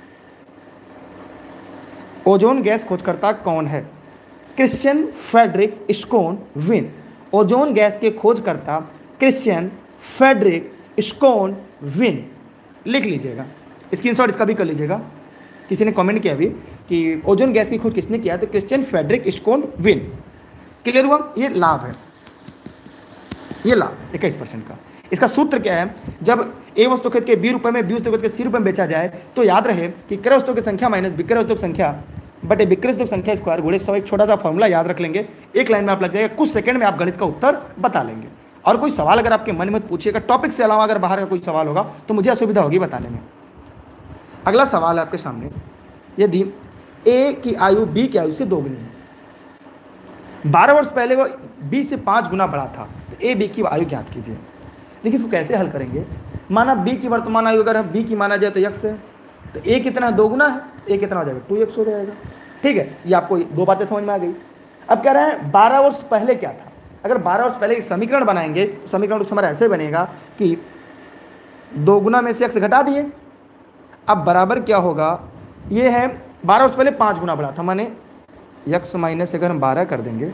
Speaker 1: ओजोन गैस खोजकर्ता कौन है? Christian Friedrich Schonbein. Ozone gas के खोजकर्ता क्रिश्चियन फ्रेडरिक स्कोन विन। लिख लीजिएगा, स्क्रीनशॉट इसका भी कर लीजिएगा। किसी ने कमेंट किया अभी कि ओजोन गैस की खोज किसने किया? तो Christian Friedrich Schonbein. Clear हुआ? ये लाभ है, ये लाभ 21% का। इसका सूत्र क्या है? जब ए वस्तु खरीद के 20 रुपये में, बी वस्तु खरीद के 80 रुपये में बेचा जाए तो याद रहे कि क्रय वस्तु की संख्या माइनस विक्रय वस्तु की संख्या बटे विक्रय वस्तु की संख्या स्क्वायर गुणे 100। एक छोटा सा फॉर्मूला याद रख लेंगे, एक लाइन में आप लग जाएगा, कुछ सेकंड में आप गणित का उत्तर बता लेंगे। और कोई सवाल अगर आपके मन में पूछिएगा, टॉपिक से अलावा अगर बाहर का कोई सवाल होगा तो मुझे असुविधा होगी बताने में। अगला सवाल है आपके सामने, यदि ए की आयु बी की आयु से दोगुनी है, 12 वर्ष पहले वो बी से 5 गुना बड़ा था, तो ए बी की आयु ज्ञात कीजिए। देखिए इसको कैसे हल करेंगे। माना बी की वर्तमान आयु अगर बी की माना जाए तो x है, तो ए कितना है? 2 गुना है, ए कितना हो जाएगा? 2x हो जाएगा। ठीक है, ये आपको 2 बातें समझ में आ गई। अब कह रहे हैं 12 वर्ष पहले क्या था। अगर 12 वर्ष पहले समीकरण बनाएंगे तो समीकरण कुछ हमारा ऐसे बनेगा कि 2 गुना में से x घटा दिए, अब बराबर क्या होगा? ये है 12 वर्ष पहले 5 गुना बड़ा था, माने x माइनस अगर हम 12 कर देंगे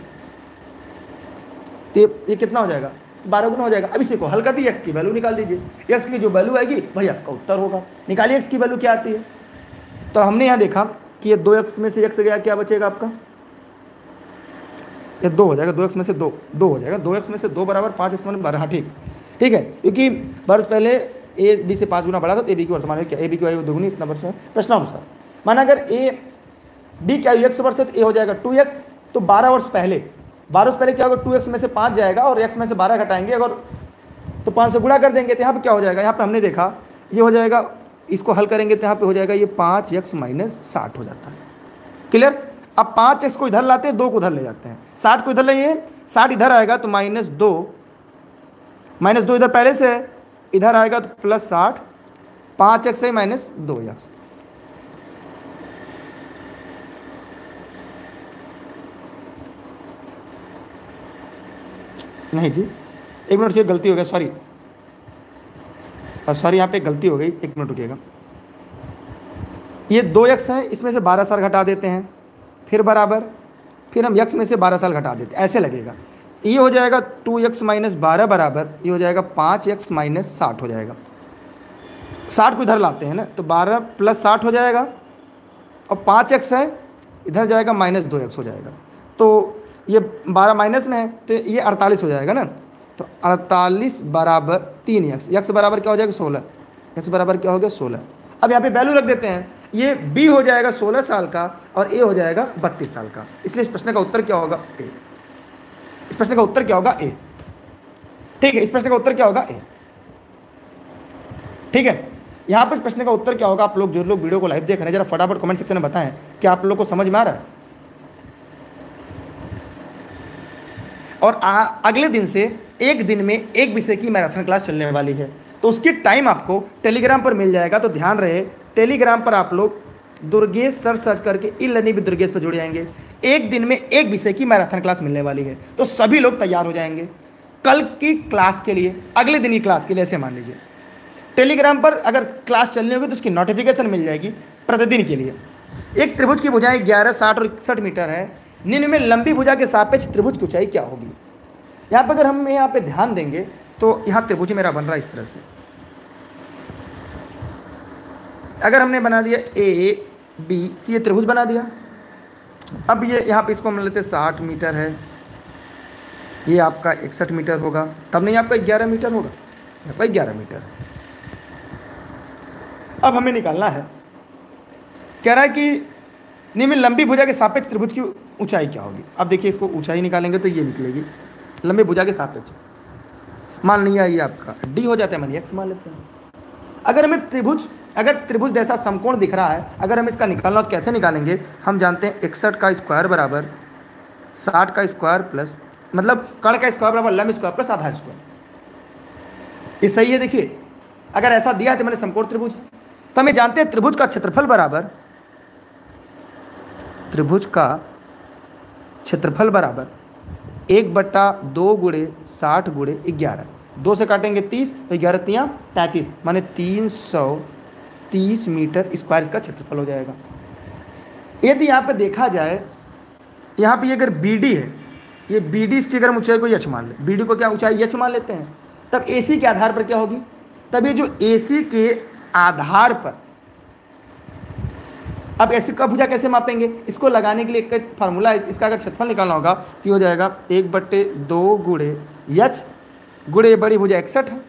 Speaker 1: तो ये कितना हो जाएगा? 12 गुना हो जाएगा। अब इसी को हल कर दिए, x की वैल्यू निकाल दीजिए। x की जो वैल्यू आएगी वही आपका उत्तर होगा। निकालिए x की वैल्यू क्या आती है। तो हमने यहाँ देखा कि ये 2x में से x गया, क्या बचेगा आपका? ये 2 हो जाएगा, 2x में से 2 हो जाएगा। 2x में से 2 बराबर 5x में 12। हाँ ठीक है, क्योंकि वर्ष पहले ए बी से 5 गुना बड़ा था, तो ए बी की वर्तमान क्या? ए बी की आयु दोगुनी, इतना वर्ष है प्रश्नानुसार। माना अगर ए बी की आयु x वर्ष है तो ए हो जाएगा 2x। तो 12 वर्ष पहले क्या होगा? 2x में से 5 जाएगा और x में से 12 घटाएंगे, अगर तो 5 से गुणा कर देंगे तो यहाँ पे क्या हो जाएगा? यहाँ पे हमने देखा ये हो जाएगा, इसको हल करेंगे तो यहाँ पे हो जाएगा ये 5x माइनस 60 हो जाता है। क्लियर? अब 5x को इधर लाते हैं, 2 को उधर ले जाते हैं, 60 को इधर ले, 60 इधर आएगा तो -2 इधर पहले से है, इधर आएगा तो +60, 5x है माइनस 2x। नहीं जी, 1 मिनट, ये गलती हो गया, सॉरी, यहाँ पे गलती हो गई, 1 मिनट रुकिएगा। ये 2x है, इसमें से 12 साल घटा देते हैं, फिर बराबर, फिर हम x में से 12 साल घटा देते हैं, ऐसे लगेगा। ये हो जाएगा 2x माइनस 12 बराबर, ये हो जाएगा 5x माइनस 60 हो जाएगा। 60 को इधर लाते हैं ना, तो 12 + 60 हो जाएगा, और 5x है इधर जाएगा, -2x हो जाएगा। तो ये 12 माइनस में है तो ये 48 हो जाएगा ना, तो 48 बराबर 3x, x बराबर क्या हो जाएगा? 16। x बराबर क्या हो गया? 16। अब यहाँ पे वैल्यू रख देते हैं, ये b हो जाएगा 16 साल का और a हो जाएगा 32 साल का। इसलिए इस प्रश्न का उत्तर क्या होगा? a। इस प्रश्न का उत्तर क्या होगा? a। ठीक है, इस प्रश्न का उत्तर क्या होगा? a। ठीक है, यहाँ पर इस प्रश्न का उत्तर क्या होगा? आप लोग जो लोग वीडियो को लाइव देख रहे हैं, जरा फटाफट कमेंट सेक्शन में बताएं कि आप लोग को समझ में आ रहा है। और अगले दिन से एक दिन में एक विषय की मैराथन क्लास चलने वाली है, तो उसकी टाइम आपको टेलीग्राम पर मिल जाएगा। तो ध्यान रहे, टेलीग्राम पर आप लोग दुर्गेश सर सर्च करके ई लर्निंग विद दुर्गेश पर जुड़ जाएंगे। एक दिन में एक विषय की मैराथन क्लास मिलने वाली है, तो सभी लोग तैयार हो जाएंगे कल की क्लास के लिए, अगले दिन की क्लास के लिए। ऐसे मान लीजिए टेलीग्राम पर अगर क्लास चलनी होगी तो उसकी नोटिफिकेशन मिल जाएगी प्रतिदिन के लिए। एक त्रिभुज की भुजाएं 11, 60 और 61 मीटर है। निम्न में लंबी भुजा के सापेक्ष त्रिभुज की ऊंचाई क्या होगी? यहाँ पर अगर हम यहाँ पे ध्यान देंगे तो यहाँ त्रिभुज मेरा बन रहा है इस तरह से। अगर हमने बना दिया ए बी सी, ये त्रिभुज बना दिया। अब ये यहाँ पे इसको हम लेते हैं 60 मीटर है, ये आपका 61 मीटर होगा, तब नहीं आपका 11 मीटर होगा, यहाँ पर 11 मीटर है। अब हमें निकालना है, कह रहा है कि निम्न लंबी भुजा के सापेक्ष त्रिभुज की ऊंचाई क्या होगी। अब देखिए इसको ऊंचाई निकालेंगे तो ये निकलेगी लंबी भुजा के सापेक्ष, मान लिया ये आपका डी हो जाता है, मानिए एक्स मान लेते हैं। अगर हमें त्रिभुज जैसा समकोण दिख रहा है, अगर हम इसका निकालना तो कैसे निकालेंगे, हम जानते हैं 61 का स्क्वायर बराबर 60 का स्क्वायर प्लस, मतलब कर्ण का स्क्वायर बराबर लंब स्क्वायर प्लस आधार स्क्वायर। ये सही है। देखिए अगर ऐसा दिया है तो मैंने समकोण त्रिभुज, तो हमें जानते हैं त्रिभुज का क्षेत्रफल बराबर 1/2 गुणे 60 गुणे 11, 2 से काटेंगे 30 तो 11 तियाँ 33, माने 330 मीटर स्क्वायर इसका क्षेत्रफल हो जाएगा। यदि यहाँ पे देखा जाए, यहाँ पे अगर बी डी है, ये बी डी इसकी अगर हम ऊंचाई को यच मान ले, बी डी को क्या ऊंचाई यच मान लेते हैं, तब ए सी के आधार पर क्या होगी, तब ये जो ए सी के आधार पर, अब ऐसी का भुजा कैसे मापेंगे, इसको लगाने के लिए एक फार्मूला है, इसका अगर क्षेत्रफल निकालना होगा तो हो जाएगा 1/2 गुणे यच गुणे बड़ी भुजा 61 है,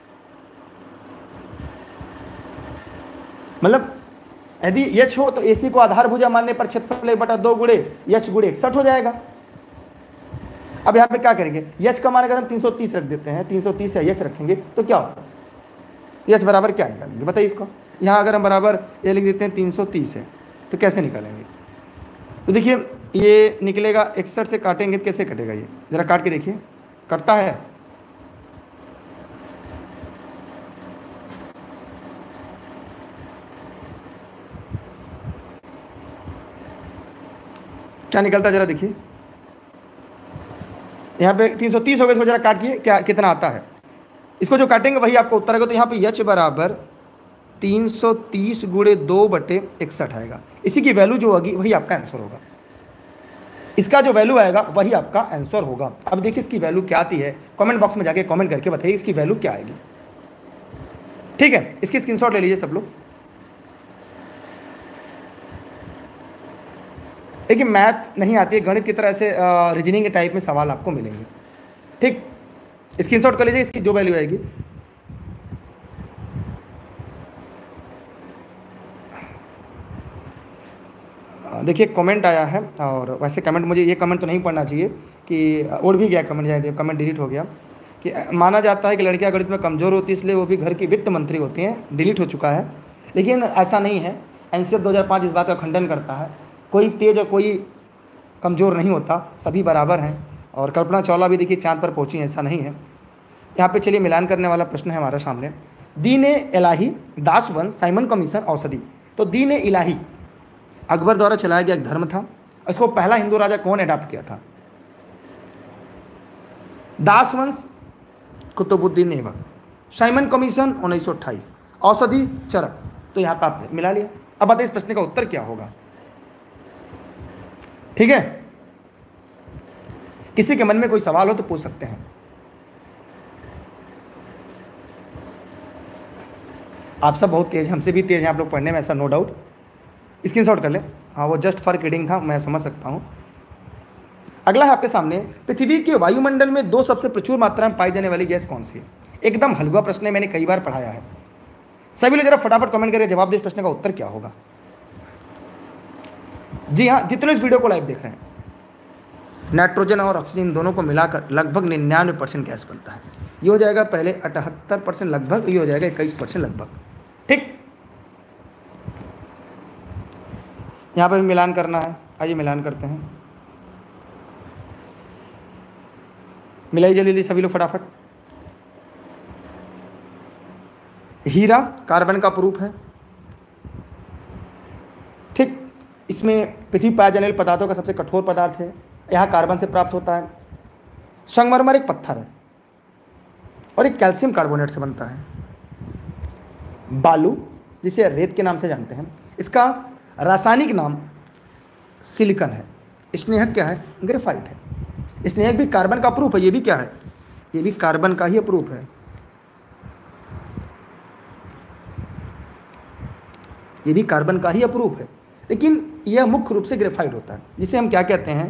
Speaker 1: मतलब यदि यच हो तो एसी को आधार भुजा मानने पर क्षेत्रफल 1/2 गुणे यच गुणे 61 हो जाएगा। अब यहाँ पे क्या करेंगे, यच का मान अगर हम 330 रख देते हैं, 330 है यच रखेंगे तो क्या होगा, यच बराबर क्या निकालेंगे बताइए इसको। यहाँ अगर हम बराबर ये लिख देते हैं 330 है तो कैसे निकालेंगे, तो देखिए ये निकलेगा 61 से काटेंगे तो कैसे कटेगा, ये ज़रा काट के देखिए, कटता है, क्या निकलता है जरा देखिए, यहाँ पे 330 हो गए, इसको जरा काट के क्या कितना आता है, इसको जो काटेंगे वही आपको उत्तर आएगा। तो यहाँ पे यच बराबर 330 गुणे 2/61 आएगा, इसी की वैल्यू जो होगी वही आपका आंसर होगा, इसका जो वैल्यू आएगा वही आपका आंसर होगा। अब देखिए इसकी वैल्यू क्या आती है, कमेंट बॉक्स में जाके कमेंट करके बताइए इसकी वैल्यू क्या आएगी। ठीक है, इसकी स्क्रीनशॉट ले लीजिए सब लोग। देखिए मैथ नहीं आती है, गणित की तरह से रीजनिंग के टाइप में सवाल आपको मिलेंगे। ठीक, स्क्रीनशॉट कर लीजिए, इसकी जो वैल्यू आएगी। देखिए कमेंट आया है, और वैसे कमेंट मुझे ये कमेंट तो नहीं पढ़ना चाहिए कि उड़ भी गया कमेंट, जाए कमेंट डिलीट हो गया, कि माना जाता है कि लड़कियां गणित में कमज़ोर होती है इसलिए वो भी घर की वित्त मंत्री होती हैं, डिलीट हो चुका है। लेकिन ऐसा नहीं है, एनसीएफ 2005 इस बात का खंडन करता है, कोई तेज और कोई कमज़ोर नहीं होता, सभी बराबर हैं। और कल्पना चावला भी देखिए चांद पर पहुंची, ऐसा नहीं है। यहाँ पे चलिए मिलान करने वाला प्रश्न है हमारे सामने, दीन इलाही दास वंश साइमन कमीशन औषधि। तो दीन इलाही अकबर द्वारा चलाया गया एक धर्म था, इसको पहला हिंदू राजा कौन अडॉप्ट किया था, दास वंश कुतुबुद्दीन ऐबक, साइमन कमीशन 1928, औषधि चरक। तो यहाँ पर आपने मिला लिया। अब बताइए इस प्रश्न का उत्तर क्या होगा। ठीक है, किसी के मन में कोई सवाल हो तो पूछ सकते हैं। आप सब बहुत तेज, हमसे भी तेज हैं आप लोग पढ़ने में, ऐसा नो डाउट। स्क्रीनशॉट कर ले, हाँ वो जस्ट फॉर किडिंग था, मैं समझ सकता हूँ। अगला है आपके सामने, पृथ्वी के वायुमंडल में 2 सबसे प्रचुर मात्रा में पाई जाने वाली गैस कौन सी है। एकदम हलवा प्रश्न है, मैंने कई बार पढ़ाया है। सभी लोग जरा फटाफट कमेंट करके जवाब दे, इस प्रश्न का उत्तर क्या होगा। जी हाँ, जितने इस वीडियो को लाइव देख रहे हैं, नाइट्रोजन और ऑक्सीजन दोनों को मिलाकर लगभग 99% गैस बनता है। ये हो जाएगा पहले 78% लगभग, ये हो जाएगा 21% लगभग। ठीक, यहाँ पर भी मिलान करना है, आइए मिलान करते हैं। मिलाइए जल्दी जल्दी सभी लोग फटाफट। हीरा कार्बन का प्रूफ है। ठीक, इसमें पृथ्वी पाए जाने वाले पदार्थों का सबसे कठोर पदार्थ है, यहाँ कार्बन से प्राप्त होता है। संगमरमर एक पत्थर है और एक कैल्शियम कार्बोनेट से बनता है। बालू, जिसे रेत के नाम से जानते हैं, इसका रासायनिक नाम सिलिकन है। स्नेहक क्या है, ग्रेफाइट है। स्नेहक भी कार्बन का प्रूफ है, ये भी क्या है, ये भी कार्बन का ही प्रूफ है। ये भी कार्बन का ही अप्रूफ है। लेकिन यह मुख्य रूप से ग्रेफाइट होता है, जिसे हम क्या कहते हैं,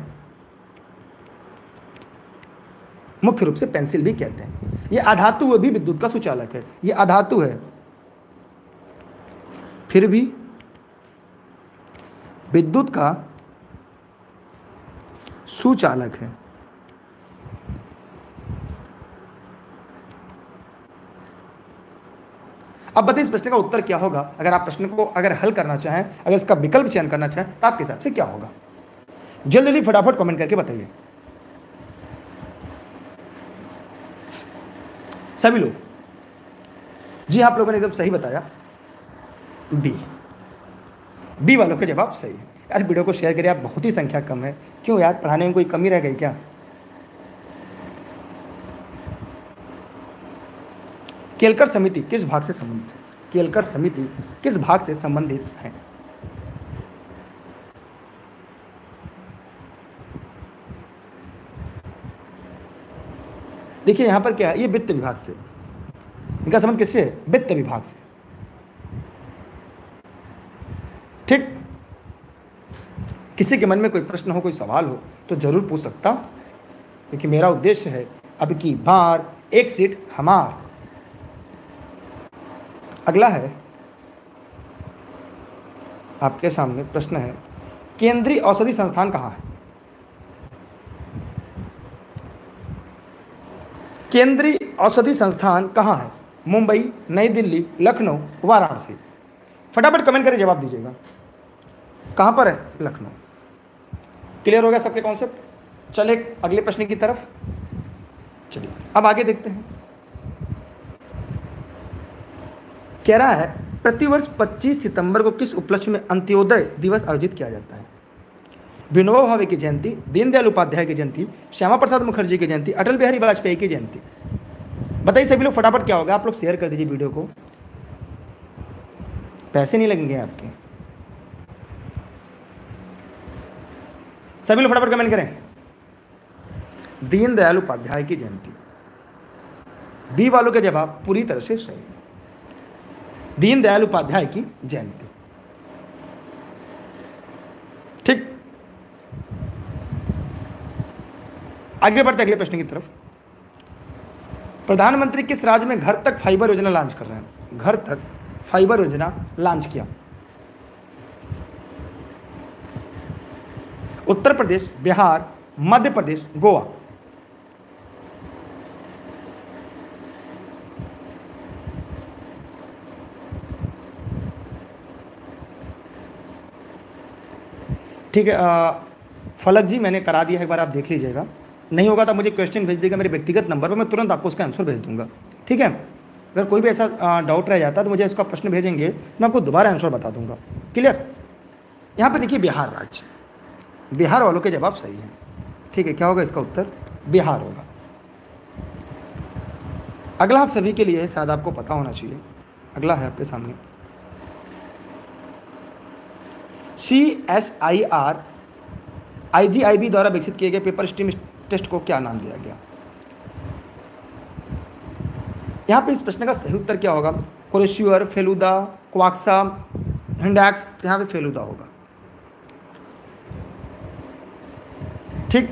Speaker 1: मुख्य रूप से पेंसिल भी कहते हैं। यह अधातु भी विद्युत का सुचालक है, यह अधातु है फिर भी विद्युत का सुचालक है। अब बताइए इस प्रश्न का उत्तर क्या होगा। अगर आप प्रश्न को अगर हल करना चाहें, अगर इसका विकल्प चयन करना चाहें, तो आपके हिसाब से क्या होगा? जल्दी जल्दी फटाफट कमेंट करके बताइए सभी लोग। जी आप लोगों ने एकदम सही बताया, बी वालों के जवाब सही है। यार वीडियो को शेयर करिए, आप बहुत ही संख्या कम है। क्यों यार, पढ़ाने में कोई कमी रह गई क्या? केलकर समिति किस भाग से संबंधित है? केलकर समिति किस भाग से संबंधित है? देखिए यहां पर क्या है, ये वित्त विभाग से, इनका संबंध किससे है? वित्त विभाग से। ठीक, किसी के मन में कोई प्रश्न हो, कोई सवाल हो तो जरूर पूछ सकता हूं, क्योंकि मेरा उद्देश्य है अब की बार एक सीट हमार। अगला है आपके सामने प्रश्न है, केंद्रीय औषधि संस्थान कहाँ है? केंद्रीय औषधि संस्थान कहाँ है? मुंबई, नई दिल्ली, लखनऊ, वाराणसी। फटाफट कमेंट करके जवाब दीजिएगा। कहाँ पर है? लखनऊ। क्लियर हो गया सबके कॉन्सेप्ट? चले अगले प्रश्न की तरफ। चलिए अब आगे देखते हैं। कह रहा है प्रतिवर्ष 25 सितंबर को किस उपलक्ष्य में अंत्योदय दिवस आयोजित किया जाता है? विनोबा भावे की जयंती, दीनदयाल उपाध्याय की जयंती, श्यामा प्रसाद मुखर्जी की जयंती, अटल बिहारी वाजपेयी की जयंती। बताइए सभी लोग फटाफट क्या होगा। आप लोग शेयर कर दीजिए वीडियो को, पैसे नहीं लगेंगे आपके। सभी लोग फटाफट कमेंट करें। दीनदयाल उपाध्याय की जयंती। बी वालों के जवाब पूरी तरह से सही है, दीनदयाल उपाध्याय की जयंती। ठीक, आगे बढ़ते अगले प्रश्न की तरफ। प्रधानमंत्री किस राज्य में घर तक फाइबर योजना लॉन्च कर रहे हैं? घर तक फाइबर योजना लॉन्च किया। उत्तर प्रदेश, बिहार, मध्य प्रदेश, गोवा। ठीक है, फलक जी मैंने करा दिया है, एक बार आप देख लीजिएगा। नहीं होगा तो मुझे क्वेश्चन भेज देगा मेरे व्यक्तिगत नंबर पर, मैं तुरंत आपको उसका आंसर भेज दूंगा। ठीक है, अगर कोई भी ऐसा डाउट रह जाता तो मुझे इसका प्रश्न भेजेंगे, मैं आपको दोबारा आंसर बता दूंगा। क्लियर? यहाँ पे देखिए बिहार राज्य, बिहार वालों के जवाब सही हैं। ठीक है, क्या होगा इसका उत्तर? बिहार होगा। अगला आप सभी के लिए शायद आपको पता होना चाहिए। अगला है आपके सामने, CSIR IGIB द्वारा विकसित किए गए पेपर स्टीम टेस्ट को क्या नाम दिया गया? यहाँ पे इस प्रश्न का सही उत्तर क्या होगा? क्रोशियर, फेलुदा, क्वाक्सा, हिंडैक्स। यहाँ पे फेलुदा होगा। ठीक,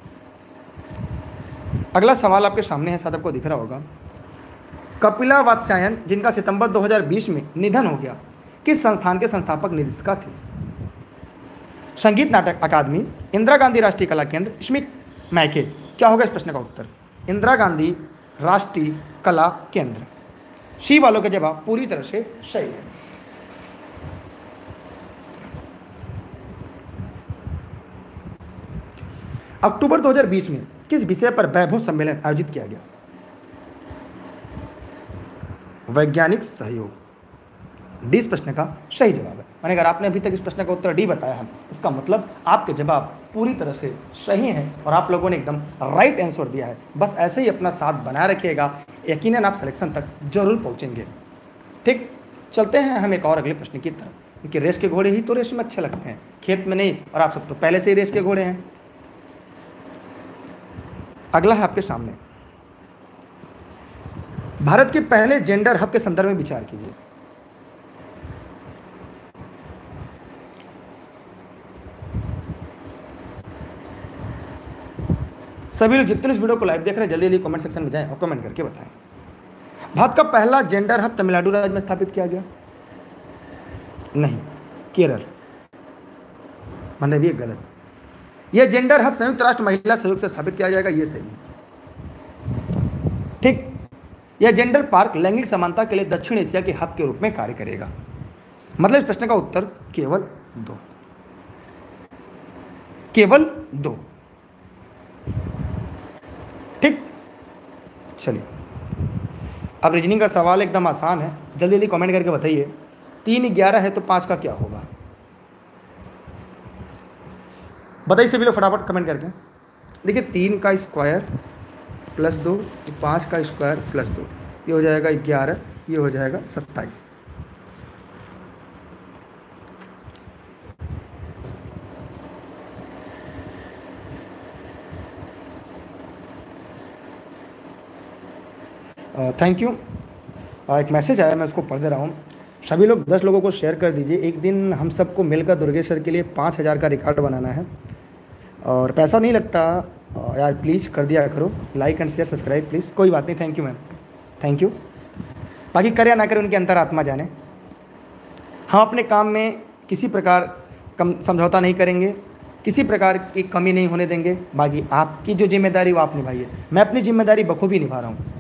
Speaker 1: अगला सवाल आपके सामने है, शायद आपको दिख रहा होगा। कपिला वात्स्यायन जिनका सितंबर 2020 में निधन हो गया, किस संस्थान के संस्थापक निदेशिका थे? संगीत नाटक अकादमी, इंदिरा गांधी राष्ट्रीय कला केंद्र, स्मिथ मैके। क्या होगा इस प्रश्न का उत्तर? इंदिरा गांधी राष्ट्रीय कला केंद्र। सी वालों के जवाब पूरी तरह से सही है। अक्टूबर 2020 में किस विषय पर वैभव सम्मेलन आयोजित किया गया? वैज्ञानिक सहयोग। डी इस प्रश्न का सही जवाब है। माने अगर आपने अभी तक इस प्रश्न का उत्तर डी बताया है, इसका मतलब आपके जवाब पूरी तरह से सही हैं और आप लोगों ने एकदम राइट आंसर दिया है। बस ऐसे ही अपना साथ बनाए रखिएगा, यकीनन आप सिलेक्शन तक जरूर पहुंचेंगे। ठीक, चलते हैं हम एक और अगले प्रश्न की तरफ, क्योंकि रेस के घोड़े ही तो रेस में अच्छे लगते हैं, खेत में नहीं। और आप सब तो पहले से ही रेस के घोड़े हैं। अगला है आपके सामने, भारत के पहले जेंडर हब के संदर्भ में विचार कीजिए। सभी लोग जितने इस वीडियो को लाइव देख रहे हैं जल्दी जल्दी कमेंट सेक्शन में जाएं और कमेंट करके बताएं। भारत का पहला जेंडर हब तमिलनाडु राज्य में स्थापित किया गया? नहीं, केरल। मैंने भी गलत। यह जेंडर हब संयुक्त राष्ट्र महिला सहयोग से स्थापित किया जाएगा, यह सही है। ठीक। यह जेंडर पार्क लैंगिक समानता के लिए दक्षिण एशिया के हब के रूप में कार्य करेगा। मतलब इस प्रश्न का उत्तर केवल 2, केवल 2। ठीक, चलिए अब रीजनिंग का सवाल एकदम आसान है, जल्दी जल्दी कमेंट करके बताइए। 3 11 है तो 5 का क्या होगा? बताइए सभी लोग फटाफट कमेंट करके। देखिए 3 का स्क्वायर प्लस 2, 5 का स्क्वायर प्लस 2, ये हो जाएगा 11, ये हो जाएगा 27। Thank you. एक मैसेज आया, मैं उसको पढ़ दे रहा हूँ। सभी लोग 10 लोगों को शेयर कर दीजिए। एक दिन हम सबको मिलकर दुर्गेश सर के लिए 5000 का रिकॉर्ड बनाना है और पैसा नहीं लगता यार, प्लीज़ कर दिया करो, like and share subscribe please. कोई बात नहीं, thank you ma'am, thank you. बाकी करे या ना करे उनकी अंतरात्मा जाने। हम अपने काम में किसी प्रकार कम समझौता नहीं करेंगे, किसी प्रकार की कमी नहीं होने देंगे। बाकी आपकी जो जिम्मेदारी वो आप निभाइए, मैं अपनी जिम्मेदारी बखूबी निभा रहा हूँ।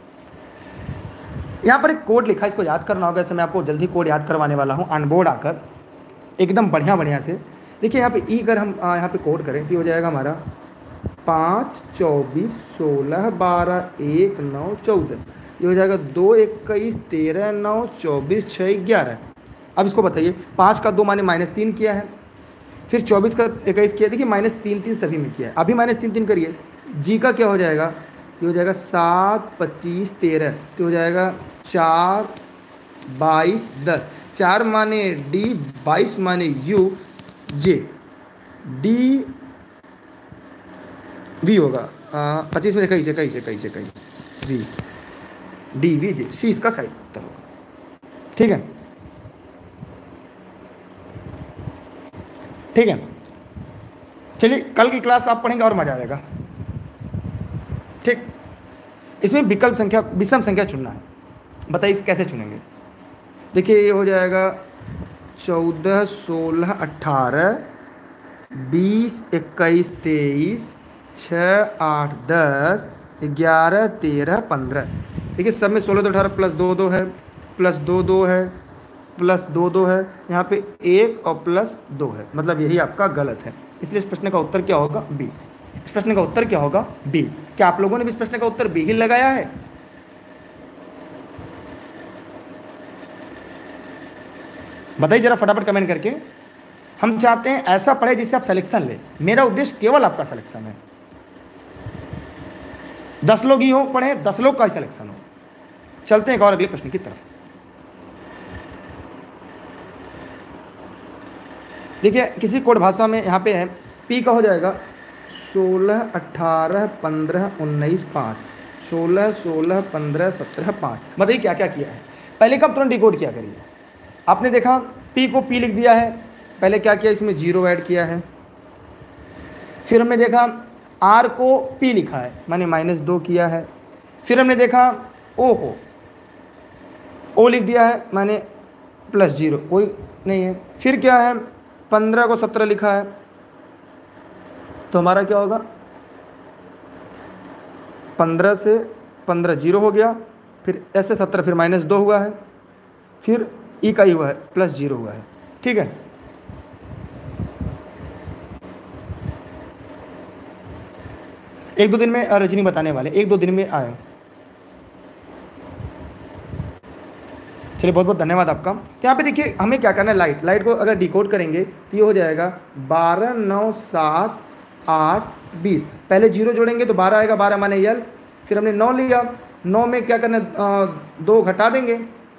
Speaker 1: यहाँ पर एक कोड लिखा है, इसको याद करना होगा। ऐसे मैं आपको जल्दी कोड याद करवाने वाला हूँ ऑनबोर्ड आकर एकदम बढ़िया से। देखिए यहाँ पे ई अगर हम यहाँ पे कोड करें तो हो जाएगा हमारा 5 24 16 12 1 9 14, ये हो जाएगा 2 21 13 9 24 6 11। अब इसको बताइए, 5 का 2 माने -3 किया है, फिर 24 का 21 किया। देखिए -3 3 सभी में किया है। अभी -3 3 करिए, जी का क्या हो जाएगा? ये हो जाएगा 7 25 13, तो हो जाएगा 4 22 10। 4 माने डी, 22 माने यू, जे डी वी होगा। 25 में से कहीं V, D V J, C इसका सही उत्तर होगा। ठीक है, ठीक है। चलिए कल की क्लास आप पढ़ेंगे और मजा आ जाएगा। ठीक, इसमें विकल्प संख्या, विषम संख्या चुनना है। बताइए कैसे चुनेंगे? देखिए ये हो जाएगा 14 16 18 20 21 23 6 8 10 11 13 15। देखिए सब में 16 तो 18 प्लस 2 2 है, प्लस 2 2 है, प्लस 2 2 है, यहाँ पे 1 और प्लस 2 है। मतलब यही आपका गलत है। इसलिए इस प्रश्न का उत्तर क्या होगा? बी। इस प्रश्न का उत्तर क्या होगा? बी। क्या आप लोगों ने भी इस प्रश्न का उत्तर बी ही लगाया है? बताइए जरा फटाफट कमेंट करके। हम चाहते हैं ऐसा पढ़े जिससे आप सिलेक्शन ले। मेरा उद्देश्य केवल आपका सिलेक्शन है। 10 लोग ही हो पढ़े, 10 लोग का ही सिलेक्शन हो। चलते हैं एक और अगले प्रश्न की तरफ। देखिए किसी कोड भाषा में यहाँ पे है, पी का हो जाएगा 16 18 15 19 5, 16 16 15 17 5। बताइए क्या क्या किया है? पहले कब तुरंत डिकोड किया करिए। आपने देखा पी को पी लिख दिया है, पहले क्या किया? इसमें 0 ऐड किया है। फिर हमने देखा आर को पी लिखा है, मैंने -2 किया है। फिर हमने देखा ओ को ओ लिख दिया है, मैंने +0, कोई नहीं है। फिर क्या है? 15 को 17 लिखा है, तो हमारा क्या होगा? 15 से 15 0 हो गया, फिर ऐसे 17, फिर -2 हुआ है, फिर ई का ही हुआ है, +0 हुआ है। ठीक है, एक दो दिन में रजनी बताने वाले, 1-2 दिन में आए। चलिए बहुत बहुत धन्यवाद आपका। तो यहाँ पे देखिए हमें क्या करना है, लाइट को अगर डिकोड करेंगे तो ये हो जाएगा 12 9 7 8 20। पहले 0 जोड़ेंगे तो 12 आएगा, 12 माने यल। फिर हमने 9 लिया, 9 में क्या करना, 2 घटा देंगे,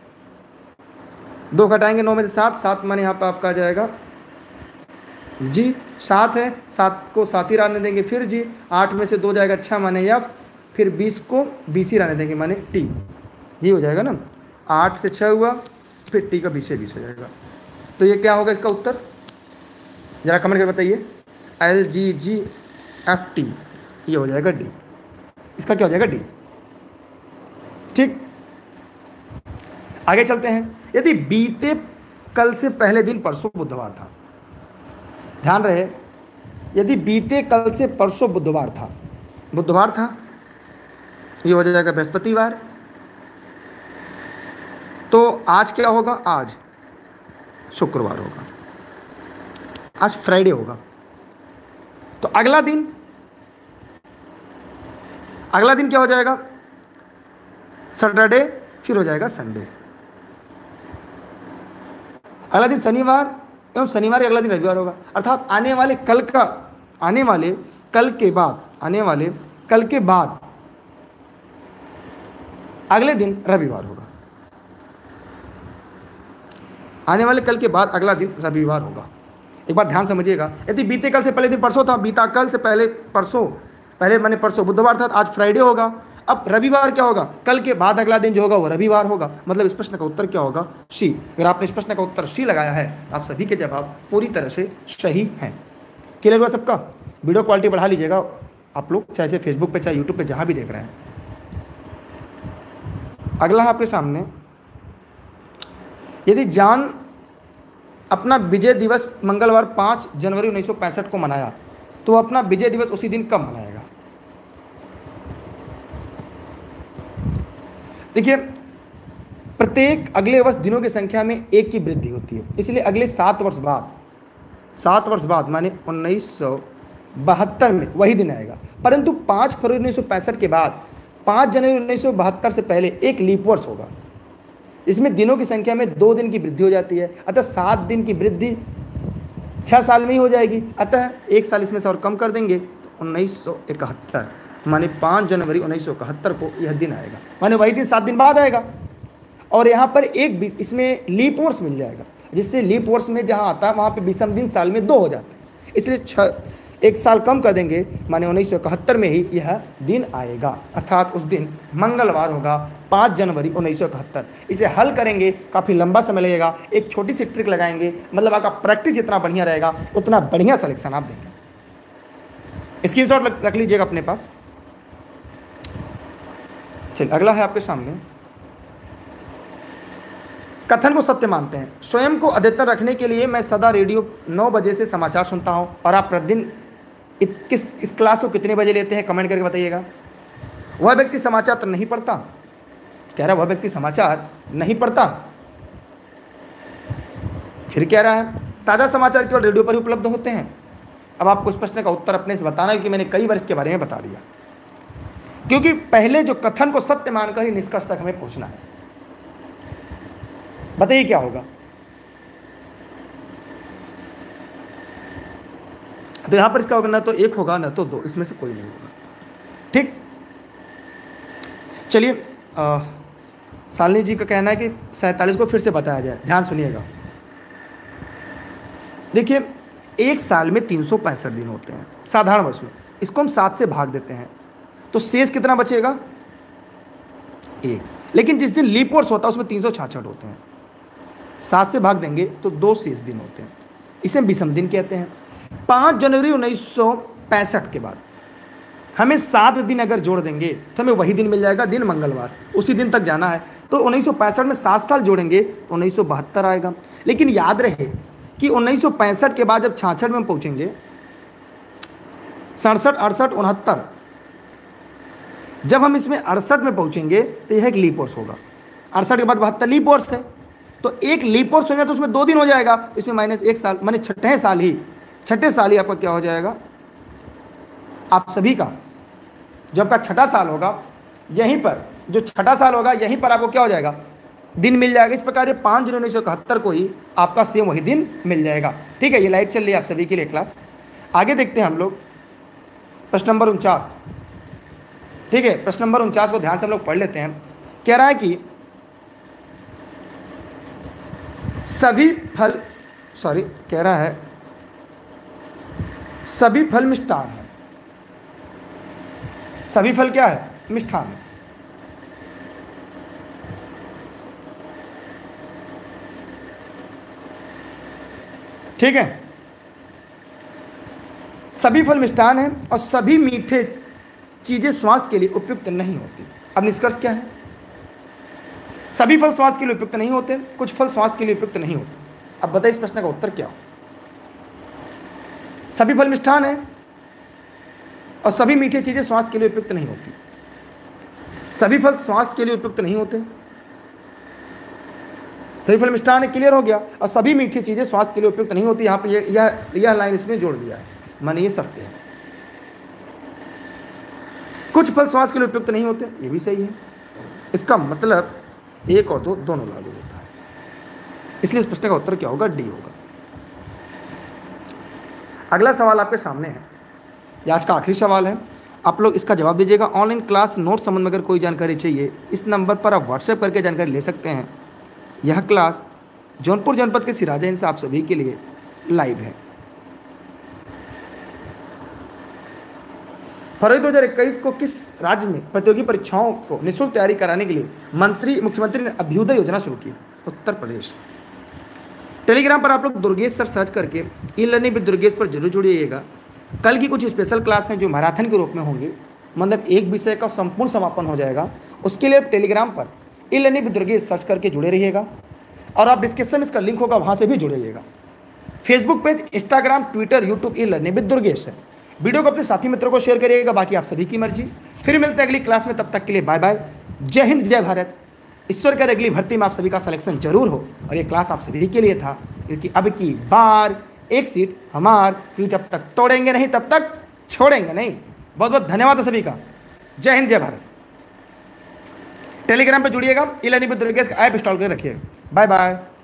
Speaker 1: 2 घटाएंगे 9 में से 7, 7 माने यहाँ पर आपका आ जाएगा जी। 7 है, 7 को 7 ही रहने देंगे, फिर जी। 8 में से 2 जाएगा 6 माने एफ, फिर 20 को 20 ही रहने देंगे माने टी। ये हो जाएगा ना, 8 से 6 हुआ, फिर टी का 20 से 20 हो जाएगा। तो ये क्या होगा इसका उत्तर? जरा कमेंट करके बताइए। LGGFT ये हो जाएगा डी, इसका क्या हो जाएगा डी। ठीक, आगे चलते हैं। यदि बीते कल से पहले दिन परसों बुधवार था, ध्यान रहे, यदि बीते कल से परसों बुधवार था, बुधवार था, ये हो जाएगा बृहस्पतिवार, तो आज क्या होगा, आज शुक्रवार होगा, आज फ्राइडे होगा। तो अगला दिन क्या हो जाएगा, सैटरडे, फिर हो जाएगा संडे। अगला दिन शनिवार एवं शनिवार के अगला दिन रविवार होगा। अर्थात आने वाले कल के बाद अगले दिन रविवार होगा। आने वाले कल के बाद अगला दिन रविवार होगा। एक बात ध्यान समझिएगा, यदि बीते कल से पहले दिन परसों था, बीता कल से पहले परसों, पहले माने परसों बुधवार था, आज फ्राइडे होगा। अब रविवार क्या होगा, कल के बाद अगला दिन जो होगा वो रविवार होगा। मतलब इस प्रश्न का उत्तर क्या होगा, सी। अगर आपने इस प्रश्न का उत्तर सी लगाया है, आप सभी के जवाब पूरी तरह से सही हैं। क्लियर हुआ सबका? वीडियो क्वालिटी बढ़ा लीजिएगा आप लोग, चाहे से फेसबुक पे चाहे यूट्यूब पे जहाँ भी देख रहे हैं। अगला है आपके सामने, यदि जॉन अपना विजय दिवस मंगलवार 5 जनवरी 1965 को मनाया, तो वह अपना विजय दिवस उसी दिन कब मनाएगा? देखिए, प्रत्येक अगले वर्ष दिनों की संख्या में 1 की वृद्धि होती है, इसलिए अगले 7 वर्ष बाद माने 1972 में वही दिन आएगा। परंतु 5 फरवरी 1965 के बाद 5 जनवरी 1972 से पहले एक लीप वर्ष होगा। इसमें दिनों की संख्या में 2 दिन की वृद्धि हो जाती है, अतः 7 दिन की वृद्धि 6 साल में ही हो जाएगी। अतः 1 साल इसमें से और कम कर देंगे तो 1971 माने 5 जनवरी 1971 को यह दिन आएगा, माने वही दिन 7 दिन बाद आएगा। और यहाँ पर एक इसमें लीप वर्ष मिल जाएगा, जिससे लीप वर्ष में जहाँ आता है वहाँ पे विषम दिन साल में 2 हो जाते हैं, इसलिए 1 साल कम कर देंगे, माने 1971 में ही यह दिन आएगा। अर्थात उस दिन मंगलवार होगा, 5 जनवरी 1971। इसे हल करेंगे, काफ़ी लंबा समय लगेगा, एक छोटी सी ट्रिक लगाएंगे, मतलब आपका प्रैक्टिस जितना बढ़िया रहेगा उतना बढ़िया सिलेक्शन आप देंगे। स्क्रीनशॉट रख लीजिएगा अपने पास। चलिए अगला है आपके सामने, कथन को सत्य मानते हैं। स्वयं को अद्यतन रखने के लिए मैं सदा रेडियो 9 बजे से समाचार सुनता हूं, और आप प्रतिदिन इस क्लास को कितने बजे लेते हैं कमेंट करके बताइएगा। वह व्यक्ति समाचार तो नहीं पढ़ता, कह रहा है वह व्यक्ति समाचार नहीं पढ़ता। फिर कह रहा है ताज़ा समाचार केवल रेडियो पर ही उपलब्ध होते हैं। अब आपको इस प्रश्न का उत्तर अपने से बताना है, कि मैंने कई बार इसके बारे में बता दिया, क्योंकि पहले जो कथन को सत्य मानकर ही निष्कर्ष तक हमें पहुंचना है। बताइए क्या होगा। तो यहां पर इसका होगा ना तो 1 होगा ना तो 2, इसमें से कोई नहीं होगा। ठीक, चलिए शालिनी जी का कहना है कि 47 को फिर से बताया जाए, ध्यान सुनिएगा। देखिए, एक साल में 365 दिन होते हैं साधारण वर्ष में, इसको हम 7 से भाग देते हैं तो शेष कितना बचेगा, 1। लेकिन जिस दिन लीप वर्ष होता है उसमें 366 होते हैं, 7 से भाग देंगे तो 2 शेष दिन होते हैं, इसे विषम दिन कहते हैं। 5 जनवरी 1965 के बाद हमें 7 दिन अगर जोड़ देंगे तो हमें वही दिन मिल जाएगा, दिन मंगलवार, उसी दिन तक जाना है। तो 1965 में 7 साल जोड़ेंगे तो 1972 आएगा। लेकिन याद रहे कि 1965 के बाद जब 66 में हम पहुँचेंगे, 67, 68, 69, जब हम इसमें 68 में पहुँचेंगे तो यह एक लीप वर्ष होगा। 68 के बाद 72 लीप वर्ष है, तो एक लीप वर्ष हो जाए तो उसमें 2 दिन हो जाएगा, इसमें -1 साल, माने छठे साल ही आपका क्या हो जाएगा, आप सभी का जो आपका छठा साल होगा, यहीं पर जो छठा साल होगा यहीं पर आपको क्या हो जाएगा, दिन मिल जाएगा। इस प्रकार 5 जनवरी 1971 को ही आपका सेम वही दिन मिल जाएगा। ठीक है, ये लाइव चल रही है आप सभी के लिए क्लास। आगे देखते हैं हम लोग प्रश्न नंबर 49। ठीक है, प्रश्न नंबर 49 को ध्यान से हम लोग पढ़ लेते हैं। कह रहा है कि सभी फल मिष्ठान है। सभी फल क्या है, मिष्ठान है। ठीक है, सभी फल मिष्ठान है और सभी मीठे चीजें स्वास्थ्य के लिए उपयुक्त नहीं होती। अब निष्कर्ष क्या है? सभी फल स्वास्थ्य के लिए उपयुक्त नहीं होते, कुछ फल स्वास्थ्य के लिए उपयुक्त नहीं होते। अब बताइए इस प्रश्न का उत्तर क्या हो? सभी फल मिष्ठान है और सभी मीठी चीजें स्वास्थ्य के लिए उपयुक्त नहीं होती। सभी फल स्वास्थ्य के लिए उपयुक्त नहीं होते, सभी फल मिष्ठान है, क्लियर हो गया, और सभी मीठी चीजें स्वास्थ्य के लिए उपयुक्त नहीं होती। यहां पे यह लाइन इसमें जोड़ दिया है, माने ये सत्य है। कुछ फल स्वास्थ्य के लिए उपयुक्त नहीं होते, ये भी सही है। इसका मतलब 1 और 2 दोनों लागू होता है, इसलिए इस प्रश्न का उत्तर क्या होगा? डी होगा। अगला सवाल आपके सामने है, ये आज का आखिरी सवाल है, आप लोग इसका जवाब दीजिएगा। ऑनलाइन क्लास नोट संबंध में अगर कोई जानकारी चाहिए, इस नंबर पर आप व्हाट्सएप करके जानकारी ले सकते हैं। यह क्लास जौनपुर जनपद के सिराजा से आप सभी के लिए लाइव है। फरवरी 2021 को किस राज्य में प्रतियोगी परीक्षाओं को निःशुल्क तैयारी कराने के लिए मुख्यमंत्री ने अभ्युदय योजना शुरू की? उत्तर प्रदेश। टेलीग्राम पर आप लोग दुर्गेश सर सर्च करके ई लर्निंग विद दुर्गेश पर जरूर जुड़िएगा। कल की कुछ स्पेशल क्लास हैं जो मैराथन के रूप में होंगी, मतलब एक विषय का संपूर्ण समापन हो जाएगा। उसके लिए आप टेलीग्राम पर e learning with Durgesh search करके जुड़े रहिएगा, और आप डिस्क्रिप्शन में इसका लिंक होगा, वहाँ से भी जुड़िएगा। Facebook page, Instagram, Twitter, YouTube e learning with Durgesh है। वीडियो को अपने साथी मित्रों को शेयर करिएगा, बाकी आप सभी की मर्जी। फिर मिलते हैं अगली क्लास में, तब तक के लिए बाय बाय। जय हिंद, जय भारत। ईश्वर करे अगली भर्ती में आप सभी का सिलेक्शन जरूर हो, और ये क्लास आप सभी के लिए था, क्योंकि अब की बार एक सीट हमार, क्योंकि जब तक तोड़ेंगे नहीं तब तक छोड़ेंगे नहीं। बहुत बहुत धन्यवाद सभी का। जय हिंद, जय भारत। टेलीग्राम पे जुड़िएगा, ई लर्निंग विद दुर्गेश का ऐप इंस्टॉल कर रखिएगा। Bye bye.